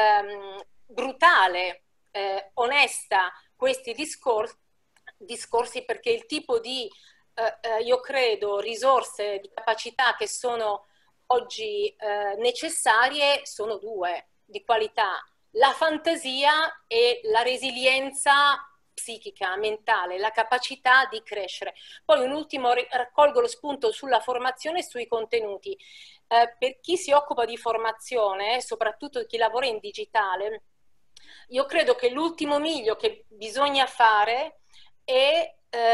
S11: brutale, onesta, questi discorsi, perché il tipo di, io credo, risorse, di capacità che sono oggi necessarie sono due, di qualità: la fantasia e la resilienza psichica, mentale, la capacità di crescere. Poi un ultimo, raccolgo lo spunto sulla formazione e sui contenuti. Per chi si occupa di formazione, soprattutto chi lavora in digitale, io credo che l'ultimo miglio che bisogna fare è,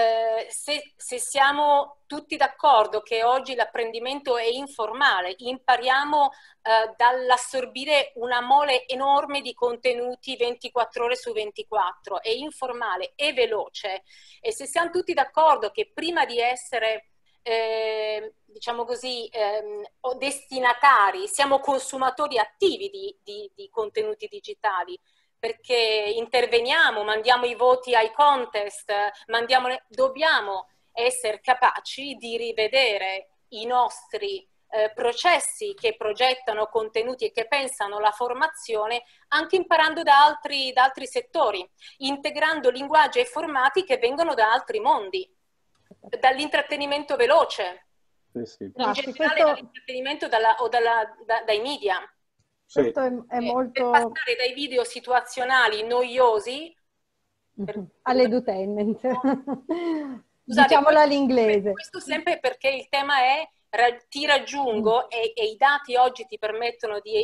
S11: se siamo tutti d'accordo che oggi l'apprendimento è informale, impariamo dall'assorbire una mole enorme di contenuti 24 ore su 24, è informale e veloce, e se siamo tutti d'accordo che prima di essere diciamo così, destinatari, siamo consumatori attivi di contenuti digitali, perché interveniamo, mandiamo i voti ai contest, dobbiamo essere capaci di rivedere i nostri processi che progettano contenuti e che pensano la formazione, anche imparando da altri settori, integrando linguaggi e formati che vengono da altri mondi, dall'intrattenimento veloce, in generale dall'intrattenimento dai media.
S1: Questo è molto...
S11: Per passare dai video situazionali noiosi
S1: all'edutainment, diciamolo all'inglese.
S11: Questo sempre perché il tema è ti raggiungo e i dati oggi ti permettono di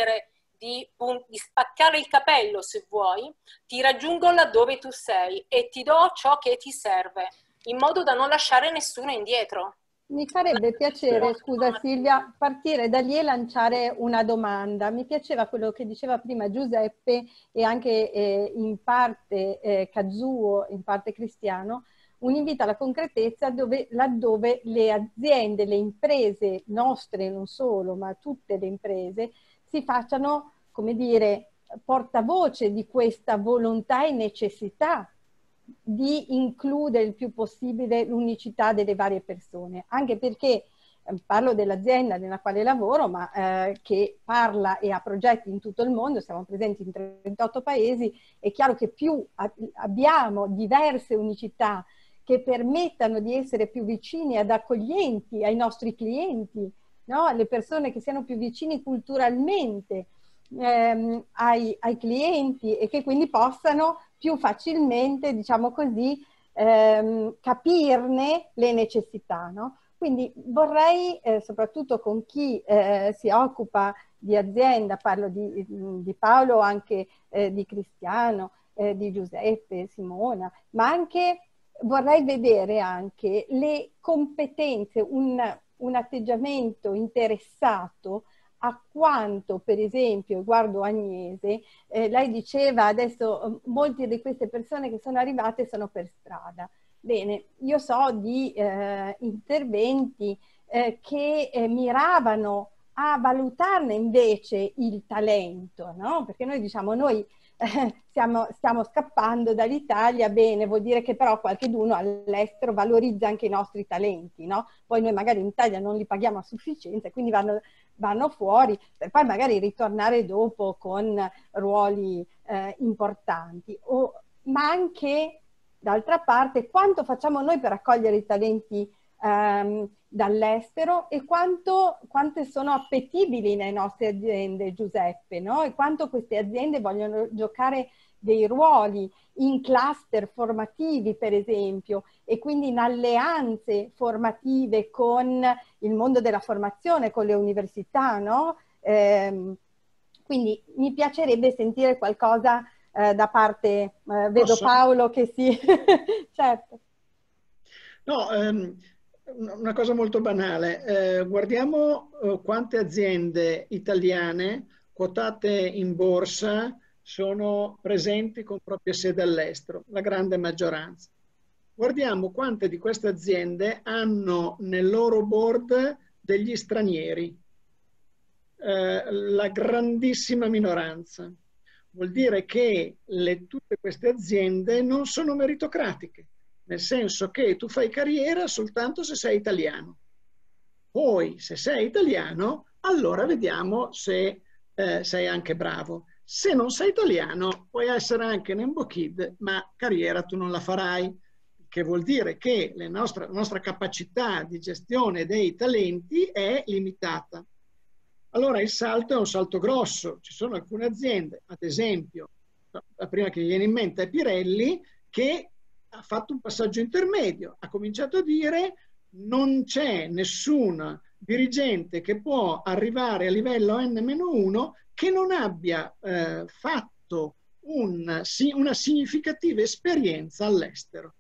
S11: spaccare il capello, se vuoi, ti raggiungo laddove tu sei e ti do ciò che ti serve, in modo da non lasciare nessuno indietro.
S1: Mi farebbe piacere, scusa Silvia, partire da lì e lanciare una domanda. Mi piaceva quello che diceva prima Giuseppe e anche in parte Kazuo, in parte Cristiano, un invito alla concretezza laddove le aziende, le imprese nostre, non solo, ma tutte le imprese, si facciano, come dire, portavoce di questa volontà e necessità di includere il più possibile l'unicità delle varie persone, anche perché parlo dell'azienda nella quale lavoro, ma che parla e ha progetti in tutto il mondo, siamo presenti in 38 paesi, è chiaro che più abbiamo diverse unicità che permettano di essere più vicini ed accoglienti ai nostri clienti, no? Alle persone che siano più vicini culturalmente ai clienti e che quindi possano più facilmente, diciamo così, capirne le necessità, no? Quindi vorrei, soprattutto con chi si occupa di azienda, parlo di Paolo, anche di Cristiano, di Giuseppe, Simona, ma anche vorrei vedere anche le competenze, un atteggiamento interessato a quanto, per esempio, guardo Agnese, lei diceva adesso molte di queste persone che sono arrivate sono per strada. Bene, io so di interventi che miravano a valutarne invece il talento, no? Perché noi diciamo, noi stiamo scappando dall'Italia, bene, vuol dire che però qualcheduno all'estero valorizza anche i nostri talenti, no? Poi noi magari in Italia non li paghiamo a sufficienza, quindi vanno fuori per poi magari ritornare dopo con ruoli importanti. Ma anche, d'altra parte, quanto facciamo noi per accogliere i talenti dall'estero e quante sono appetibili nelle nostre aziende, Giuseppe, no? E quanto queste aziende vogliono giocare dei ruoli in cluster formativi, per esempio, e quindi in alleanze formative con il mondo della formazione, con le università, no? Quindi mi piacerebbe sentire qualcosa da parte, vedo Paolo che sì, certo.
S12: No, una cosa molto banale, guardiamo quante aziende italiane quotate in borsa sono presenti con propria sede all'estero, la grande maggioranza. Guardiamo quante di queste aziende hanno nel loro board degli stranieri, la grandissima minoranza. Vuol dire che tutte queste aziende non sono meritocratiche, nel senso che tu fai carriera soltanto se sei italiano. Poi, se sei italiano, allora vediamo se sei anche bravo. Se non sei italiano, puoi essere anche Nembo Kid, ma carriera tu non la farai, che vuol dire che la nostra capacità di gestione dei talenti è limitata. Allora il salto è un salto grosso. Ci sono alcune aziende, ad esempio, la prima che mi viene in mente è Pirelli, che ha fatto un passaggio intermedio, ha cominciato a dire non c'è nessun dirigente che può arrivare a livello N-1 che non abbia fatto una significativa esperienza all'estero.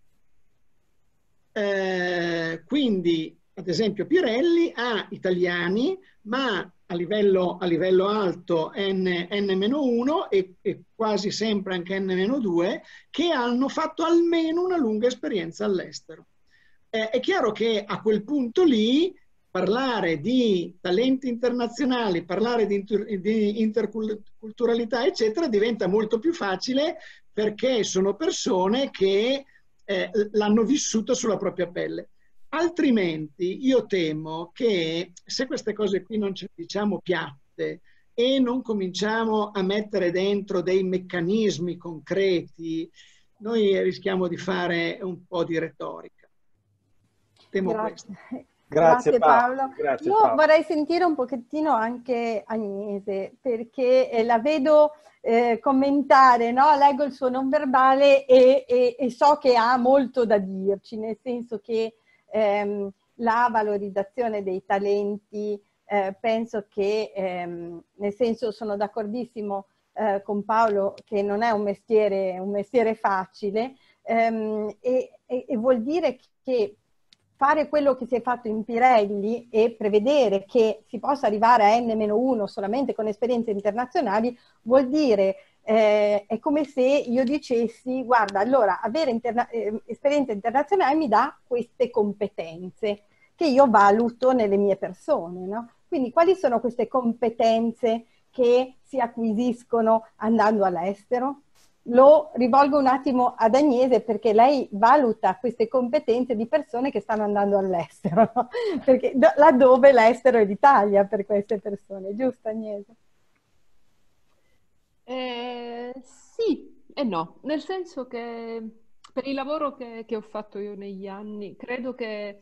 S12: Quindi, ad esempio, Pirelli ha italiani, ma a livello alto N-1 e quasi sempre anche N-2, che hanno fatto almeno una lunga esperienza all'estero. È chiaro che a quel punto lì parlare di talenti internazionali, parlare di interculturalità, eccetera, diventa molto più facile perché sono persone che l'hanno vissuto sulla propria pelle. Altrimenti io temo che se queste cose qui non ce le diciamo piatte e non cominciamo a mettere dentro dei meccanismi concreti, noi rischiamo di fare un po' di retorica. Temo questo.
S1: Grazie Paolo.
S2: Grazie,
S1: Io
S2: Paolo.
S1: vorrei sentire un pochettino anche Agnese, perché la vedo commentare, no? Leggo il suo non verbale e so che ha molto da dirci, nel senso che la valorizzazione dei talenti, penso che, nel senso sono d'accordissimo con Paolo che non è un mestiere facile, e vuol dire che fare quello che si è fatto in Pirelli e prevedere che si possa arrivare a N-1 solamente con esperienze internazionali vuol dire, è come se io dicessi, guarda, allora avere esperienza internazionale mi dà queste competenze che io valuto nelle mie persone, no? Quindi quali sono queste competenze che si acquisiscono andando all'estero? Lo rivolgo un attimo ad Agnese perché lei valuta queste competenze di persone che stanno andando all'estero, no? Perché laddove l'estero è l'Italia per queste persone, giusto Agnese?
S7: Sì e no, nel senso che per il lavoro che ho fatto io negli anni, credo che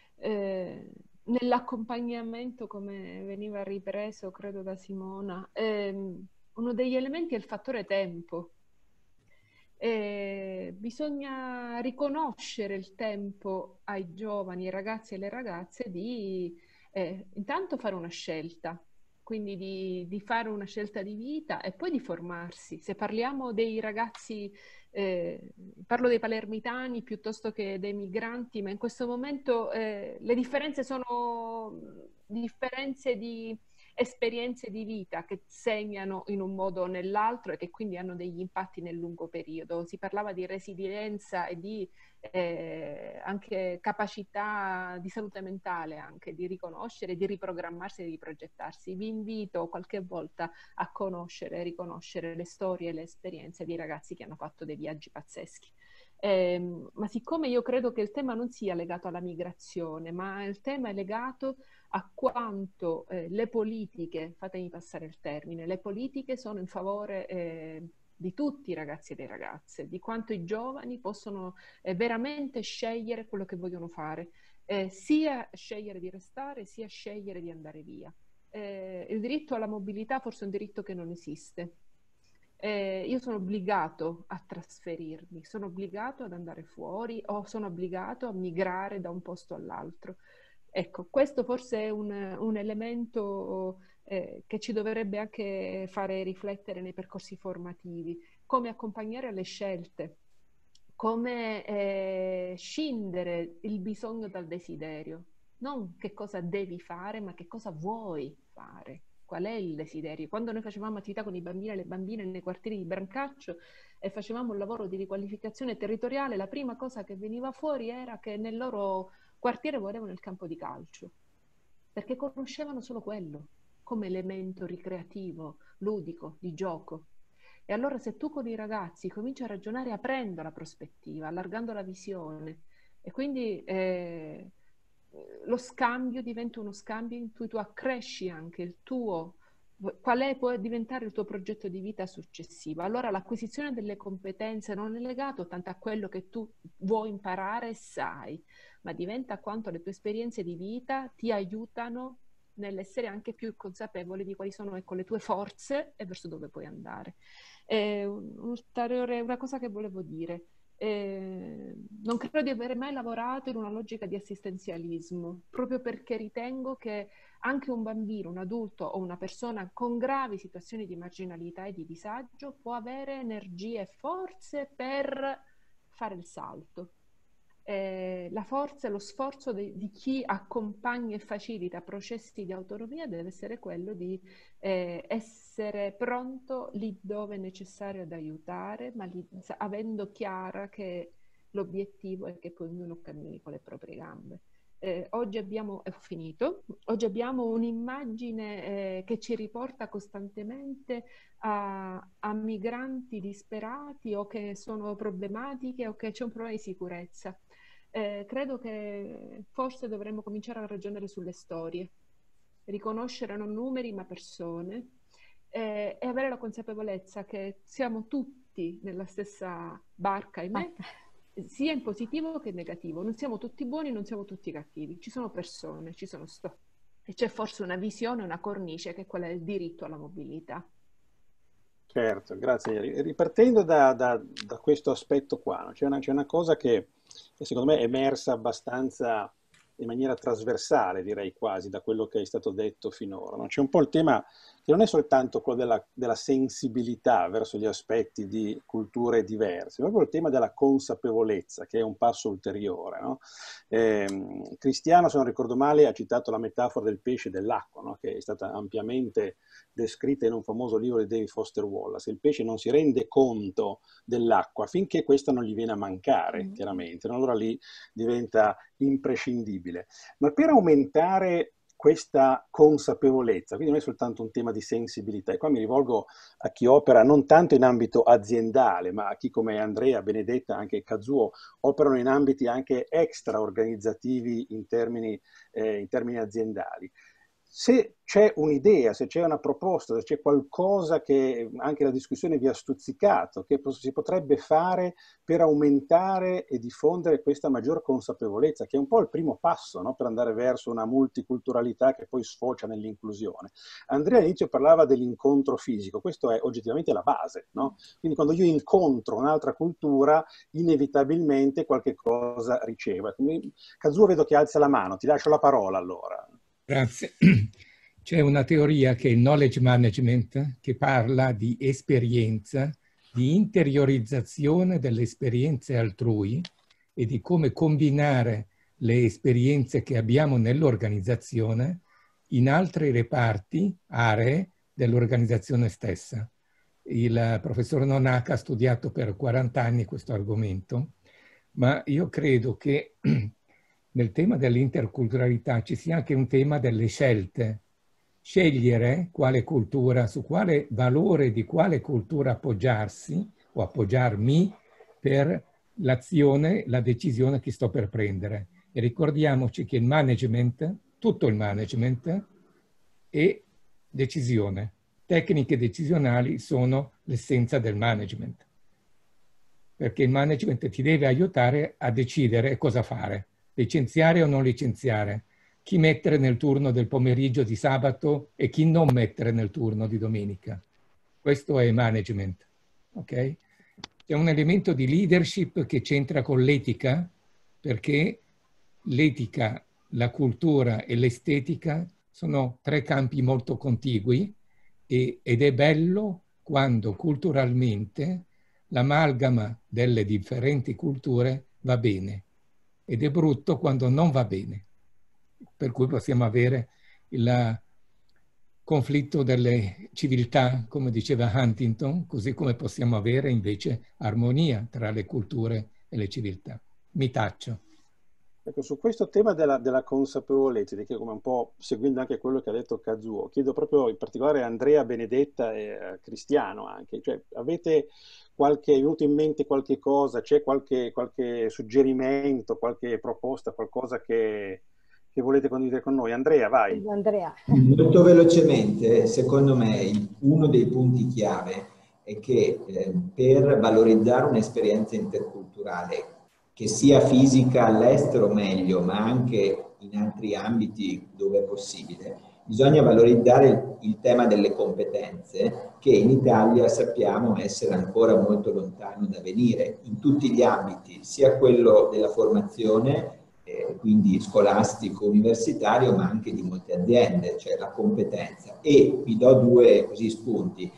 S7: nell'accompagnamento, come veniva ripreso, credo da Simona, uno degli elementi è il fattore tempo. Bisogna riconoscere il tempo ai giovani, ai ragazzi e alle ragazze di intanto fare una scelta, quindi di fare una scelta di vita e poi di formarsi. Se parliamo dei ragazzi Parlo dei palermitani piuttosto che dei migranti, ma in questo momento le differenze sono differenze di esperienze di vita che segnano in un modo o nell'altro e che quindi hanno degli impatti nel lungo periodo. Si parlava di resilienza e di anche capacità di salute mentale, anche di riconoscere, di riprogrammarsi e di riprogettarsi. Vi invito qualche volta a conoscere e riconoscere le storie e le esperienze di ragazzi che hanno fatto dei viaggi pazzeschi. Ma siccome io credo che il tema non sia legato alla migrazione, ma il tema è legato a quanto le politiche, fatemi passare il termine, le politiche sono in favore di tutti i ragazzi e le ragazze, di quanto i giovani possono veramente scegliere quello che vogliono fare, sia scegliere di restare, sia scegliere di andare via. Il diritto alla mobilità forse è un diritto che non esiste. Io sono obbligato a trasferirmi, sono obbligato ad andare fuori o sono obbligato a migrare da un posto all'altro. Ecco, questo forse è un elemento che ci dovrebbe anche fare riflettere nei percorsi formativi, come accompagnare le scelte, come scindere il bisogno dal desiderio, non che cosa devi fare, ma che cosa vuoi fare. Qual è il desiderio? Quando noi facevamo attività con i bambini e le bambine nei quartieri di Brancaccio e facevamo un lavoro di riqualificazione territoriale, la prima cosa che veniva fuori era che nel loro quartiere volevano il campo di calcio, perché conoscevano solo quello come elemento ricreativo, ludico, di gioco. E allora se tu con i ragazzi cominci a ragionare aprendo la prospettiva, allargando la visione, e quindi lo scambio diventa uno scambio in cui tu accresci anche il tuo, può diventare il tuo progetto di vita successivo. Allora l'acquisizione delle competenze non è legato tanto a quello che tu vuoi imparare e sai, ma diventa quanto le tue esperienze di vita ti aiutano nell'essere anche più consapevole di quali sono, ecco, le tue forze e verso dove puoi andare. Una cosa che volevo dire. Non credo di aver mai lavorato in una logica di assistenzialismo, proprio perché ritengo che anche un bambino, un adulto o una persona con gravi situazioni di marginalità e di disagio può avere energie e forze per fare il salto. La forza e lo sforzo di chi accompagna e facilita processi di autonomia deve essere quello di essere pronto lì dove è necessario ad aiutare, ma avendo chiara che l'obiettivo è che poi ognuno cammini con le proprie gambe. Oggi abbiamo un'immagine che ci riporta costantemente a migranti disperati o che sono problematiche o che c'è un problema di sicurezza. Credo che forse dovremmo cominciare a ragionare sulle storie, riconoscere non numeri ma persone e avere la consapevolezza che siamo tutti nella stessa barca, ahimè, sia in positivo che in negativo. Non siamo tutti buoni, non siamo tutti cattivi, ci sono persone, ci sono e c'è forse una visione, una cornice che è quella del diritto alla mobilità.
S2: Certo, grazie. Ripartendo da questo aspetto qua, no? C'è una cosa che secondo me è emersa abbastanza in maniera trasversale, direi quasi, da quello che è stato detto finora, no? C'è un po' il tema che non è soltanto quello della sensibilità verso gli aspetti di culture diverse, ma proprio il tema della consapevolezza, che è un passo ulteriore, no? Cristiano, se non ricordo male, ha citato la metafora del pesce e dell'acqua, no? Che è stata ampiamente descritta in un famoso libro di David Foster Wallace. Il pesce non si rende conto dell'acqua finché questa non gli viene a mancare, chiaramente, no? Allora lì diventa imprescindibile. Ma per aumentare questa consapevolezza, quindi non è soltanto un tema di sensibilità, e qua mi rivolgo a chi opera non tanto in ambito aziendale, ma a chi come Andrea, Benedetta, anche Kazuo, operano in ambiti anche extra-organizzativi in termini aziendali. Se c'è un'idea, se c'è una proposta, se c'è qualcosa che anche la discussione vi ha stuzzicato, che si potrebbe fare per aumentare e diffondere questa maggior consapevolezza, che è un po' il primo passo, no? Per andare verso una multiculturalità che poi sfocia nell'inclusione. Andrea all'inizio parlava dell'incontro fisico, questo è oggettivamente la base, no? Quindi quando io incontro un'altra cultura, inevitabilmente qualche cosa ricevo. Kazuo vedo che alza la mano, ti lascio la parola allora.
S8: Grazie. C'è una teoria che è il knowledge management, che parla di esperienza di interiorizzazione delle esperienze altrui e di come combinare le esperienze che abbiamo nell'organizzazione in altri reparti, aree dell'organizzazione stessa. Il professor Nonaka ha studiato per 40 anni questo argomento, ma io credo che nel tema dell'interculturalità ci sia anche un tema delle scelte. Scegliere quale cultura, su quale valore di quale cultura appoggiarsi o appoggiarmi per l'azione, la decisione che sto per prendere. E ricordiamoci che il management, tutto il management, è decisione. Tecniche decisionali sono l'essenza del management. Perché il management ti deve aiutare a decidere cosa fare. Licenziare o non licenziare, chi mettere nel turno del pomeriggio di sabato e chi non mettere nel turno di domenica. Questo è management, ok? C'è un elemento di leadership che c'entra con l'etica, perché l'etica, la cultura e l'estetica sono tre campi molto contigui ed è bello quando culturalmente l'amalgama delle differenti culture va bene. Ed è brutto quando non va bene, per cui possiamo avere il conflitto delle civiltà, come diceva Huntington, così come possiamo avere invece armonia tra le culture e le civiltà. Mi taccio.
S2: Ecco, su questo tema della consapevolezza, di che come un po' seguendo anche quello che ha detto Kazuo, chiedo proprio in particolare a Andrea, Benedetta e a Cristiano anche, cioè avete è venuto in mente qualche cosa, c'è qualche suggerimento, qualche proposta, qualcosa che volete condividere con noi? Andrea, vai.
S1: Andrea.
S6: Molto velocemente, secondo me uno dei punti chiave è che per valorizzare un'esperienza interculturale, che sia fisica all'estero meglio, ma anche in altri ambiti dove è possibile, bisogna valorizzare il tema delle competenze, che in Italia sappiamo essere ancora molto lontano da venire, in tutti gli ambiti, sia quello della formazione, quindi scolastico, universitario, ma anche di molte aziende, cioè la competenza. E vi do due così spunti.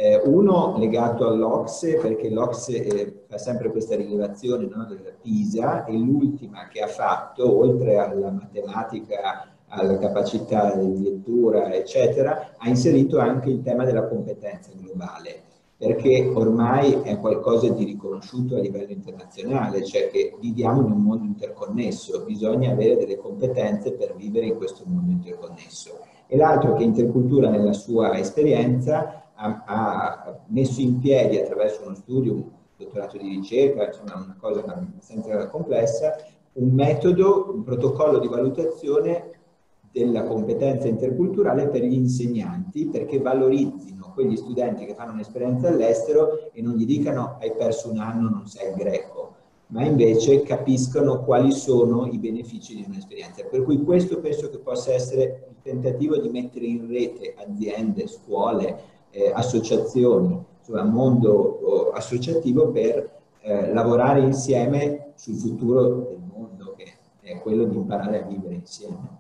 S6: Uno legato all'OCSE, perché l'OCSE fa sempre questa rilevazione, no, della PISA, e l'ultima che ha fatto, oltre alla matematica, alla capacità di lettura, eccetera, ha inserito anche il tema della competenza globale, perché ormai è qualcosa di riconosciuto a livello internazionale, cioè che viviamo in un mondo interconnesso, bisogna avere delle competenze per vivere in questo mondo interconnesso. E l'altro che Intercultura nella sua esperienza ha messo in piedi attraverso uno studio, un dottorato di ricerca, insomma una cosa abbastanza complessa, un metodo, un protocollo di valutazione della competenza interculturale per gli insegnanti, perché valorizzino quegli studenti che fanno un'esperienza all'estero e non gli dicano hai perso un anno, non sai il greco, ma invece capiscano quali sono i benefici di un'esperienza. Per cui questo penso che possa essere il tentativo di mettere in rete aziende, scuole, associazioni, insomma mondo associativo per lavorare insieme sul futuro del mondo, che è quello di imparare a vivere insieme.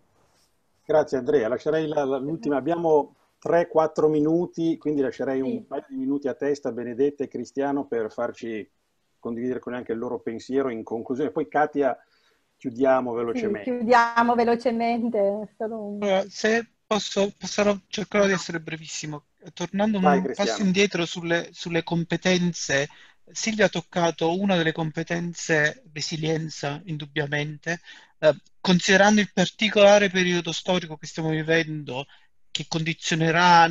S2: Grazie Andrea, lascerei l'ultima, abbiamo 3-4 minuti, quindi lascerei un paio di minuti a testa Benedetta e Cristiano per farci condividere con anche il loro pensiero in conclusione. Poi Katia chiudiamo velocemente.
S1: Sì, chiudiamo velocemente.
S10: Se cercherò di essere brevissimo. Tornando un passo indietro sulle competenze, Silvia ha toccato una delle competenze, resilienza, indubbiamente, considerando il particolare periodo storico che stiamo vivendo, che condizionerà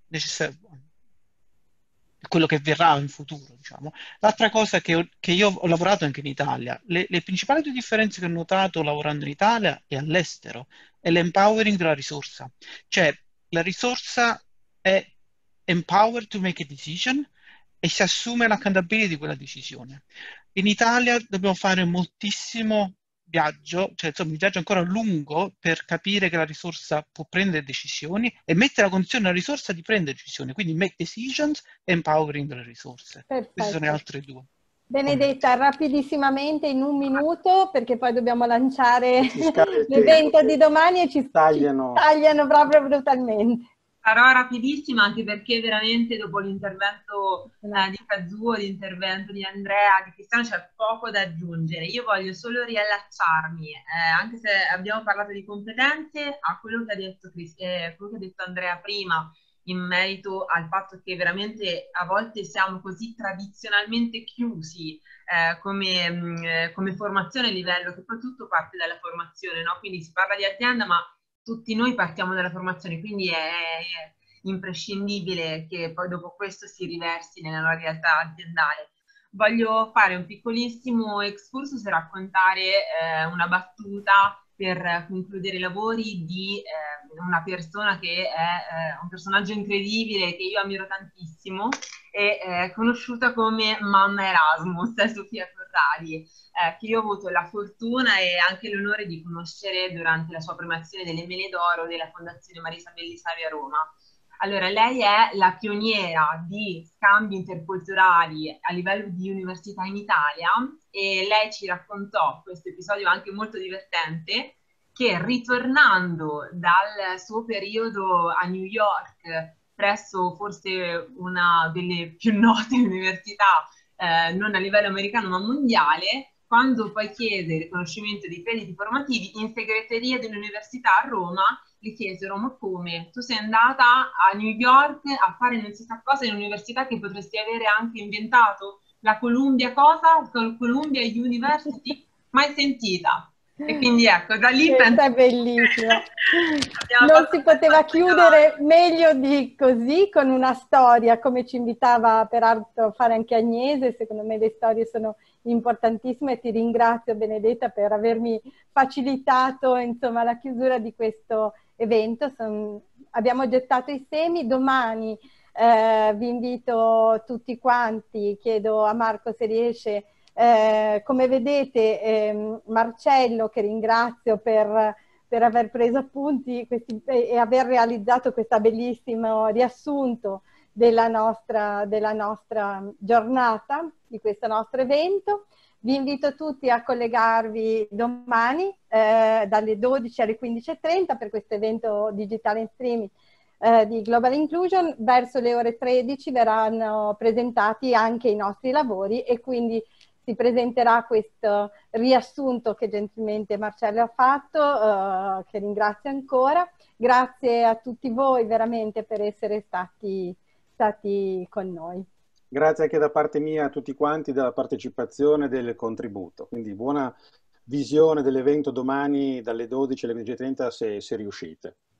S10: quello che verrà in futuro, diciamo. L'altra cosa che io ho lavorato anche in Italia, le principali due differenze che ho notato lavorando in Italia e all'estero è l'empowering della risorsa. Cioè, la risorsa è empowered to make a decision e si assume l'accountability di quella decisione. In Italia dobbiamo fare moltissimo viaggio, cioè insomma un viaggio ancora lungo per capire che la risorsa può prendere decisioni e mettere la condizione alla risorsa di prendere decisioni, quindi make decisions e empowering delle risorse.
S1: Perfetto.
S10: Queste sono le altre due.
S1: Benedetta, rapidissimamente in un minuto, perché poi dobbiamo lanciare l'evento di domani e ci tagliano proprio brutalmente.
S9: Sarò rapidissima, anche perché veramente dopo l'intervento di Kazuo, l'intervento di Andrea, di Cristiano, c'è poco da aggiungere. Io voglio solo riallacciarmi, anche se abbiamo parlato di competenze, a quello che ha detto, quello che ha detto Andrea prima, in merito al fatto che veramente a volte siamo così tradizionalmente chiusi come formazione a livello, che poi tutto parte dalla formazione, no? Quindi si parla di azienda, ma tutti noi partiamo dalla formazione, quindi è imprescindibile che poi dopo questo si riversi nella realtà aziendale. Voglio fare un piccolissimo excursus e raccontare una battuta per concludere i lavori di una persona che è un personaggio incredibile, che io ammiro tantissimo, e conosciuta come Mamma Erasmus, Sofia Ferrari, che io ho avuto la fortuna e anche l'onore di conoscere durante la sua premiazione delle Mele d'Oro della Fondazione Marisa Bellisario a Roma. Allora, lei è la pioniera di scambi interculturali a livello di università in Italia, e lei ci raccontò questo episodio anche molto divertente, che ritornando dal suo periodo a New York, presso forse una delle più note università, non a livello americano ma mondiale, quando poi chiede il riconoscimento dei crediti formativi in segreteria dell'università a Roma, gli chiesero: ma come? Tu sei andata a New York a fare non si sa cosa in un'università che potresti avere anche inventato? La Columbia cosa? Columbia University? Mai sentita. E quindi ecco, da lì penso...
S1: È bellissimo. Non si poteva chiudere meglio di così, con una storia, come ci invitava peraltro a fare anche Agnese. Secondo me le storie sono importantissime e ti ringrazio, Benedetta, per avermi facilitato, insomma, la chiusura di questo evento. Abbiamo gettato i semi. Domani vi invito tutti quanti, chiedo a Marco se riesce. Come vedete, Marcello, che ringrazio per aver preso appunti e aver realizzato questo bellissimo riassunto della nostra giornata, di questo nostro evento. Vi invito tutti a collegarvi domani dalle 12 alle 15:30 per questo evento digitale in streaming di Global Inclusion. Verso le ore 13 verranno presentati anche i nostri lavori e quindi si presenterà questo riassunto che gentilmente Marcello ha fatto, che ringrazio ancora. Grazie a tutti voi veramente per essere stati con noi.
S2: Grazie anche da parte mia a tutti quanti della partecipazione e del contributo. Quindi buona visione dell'evento domani dalle 12 alle 15:30 se riuscite.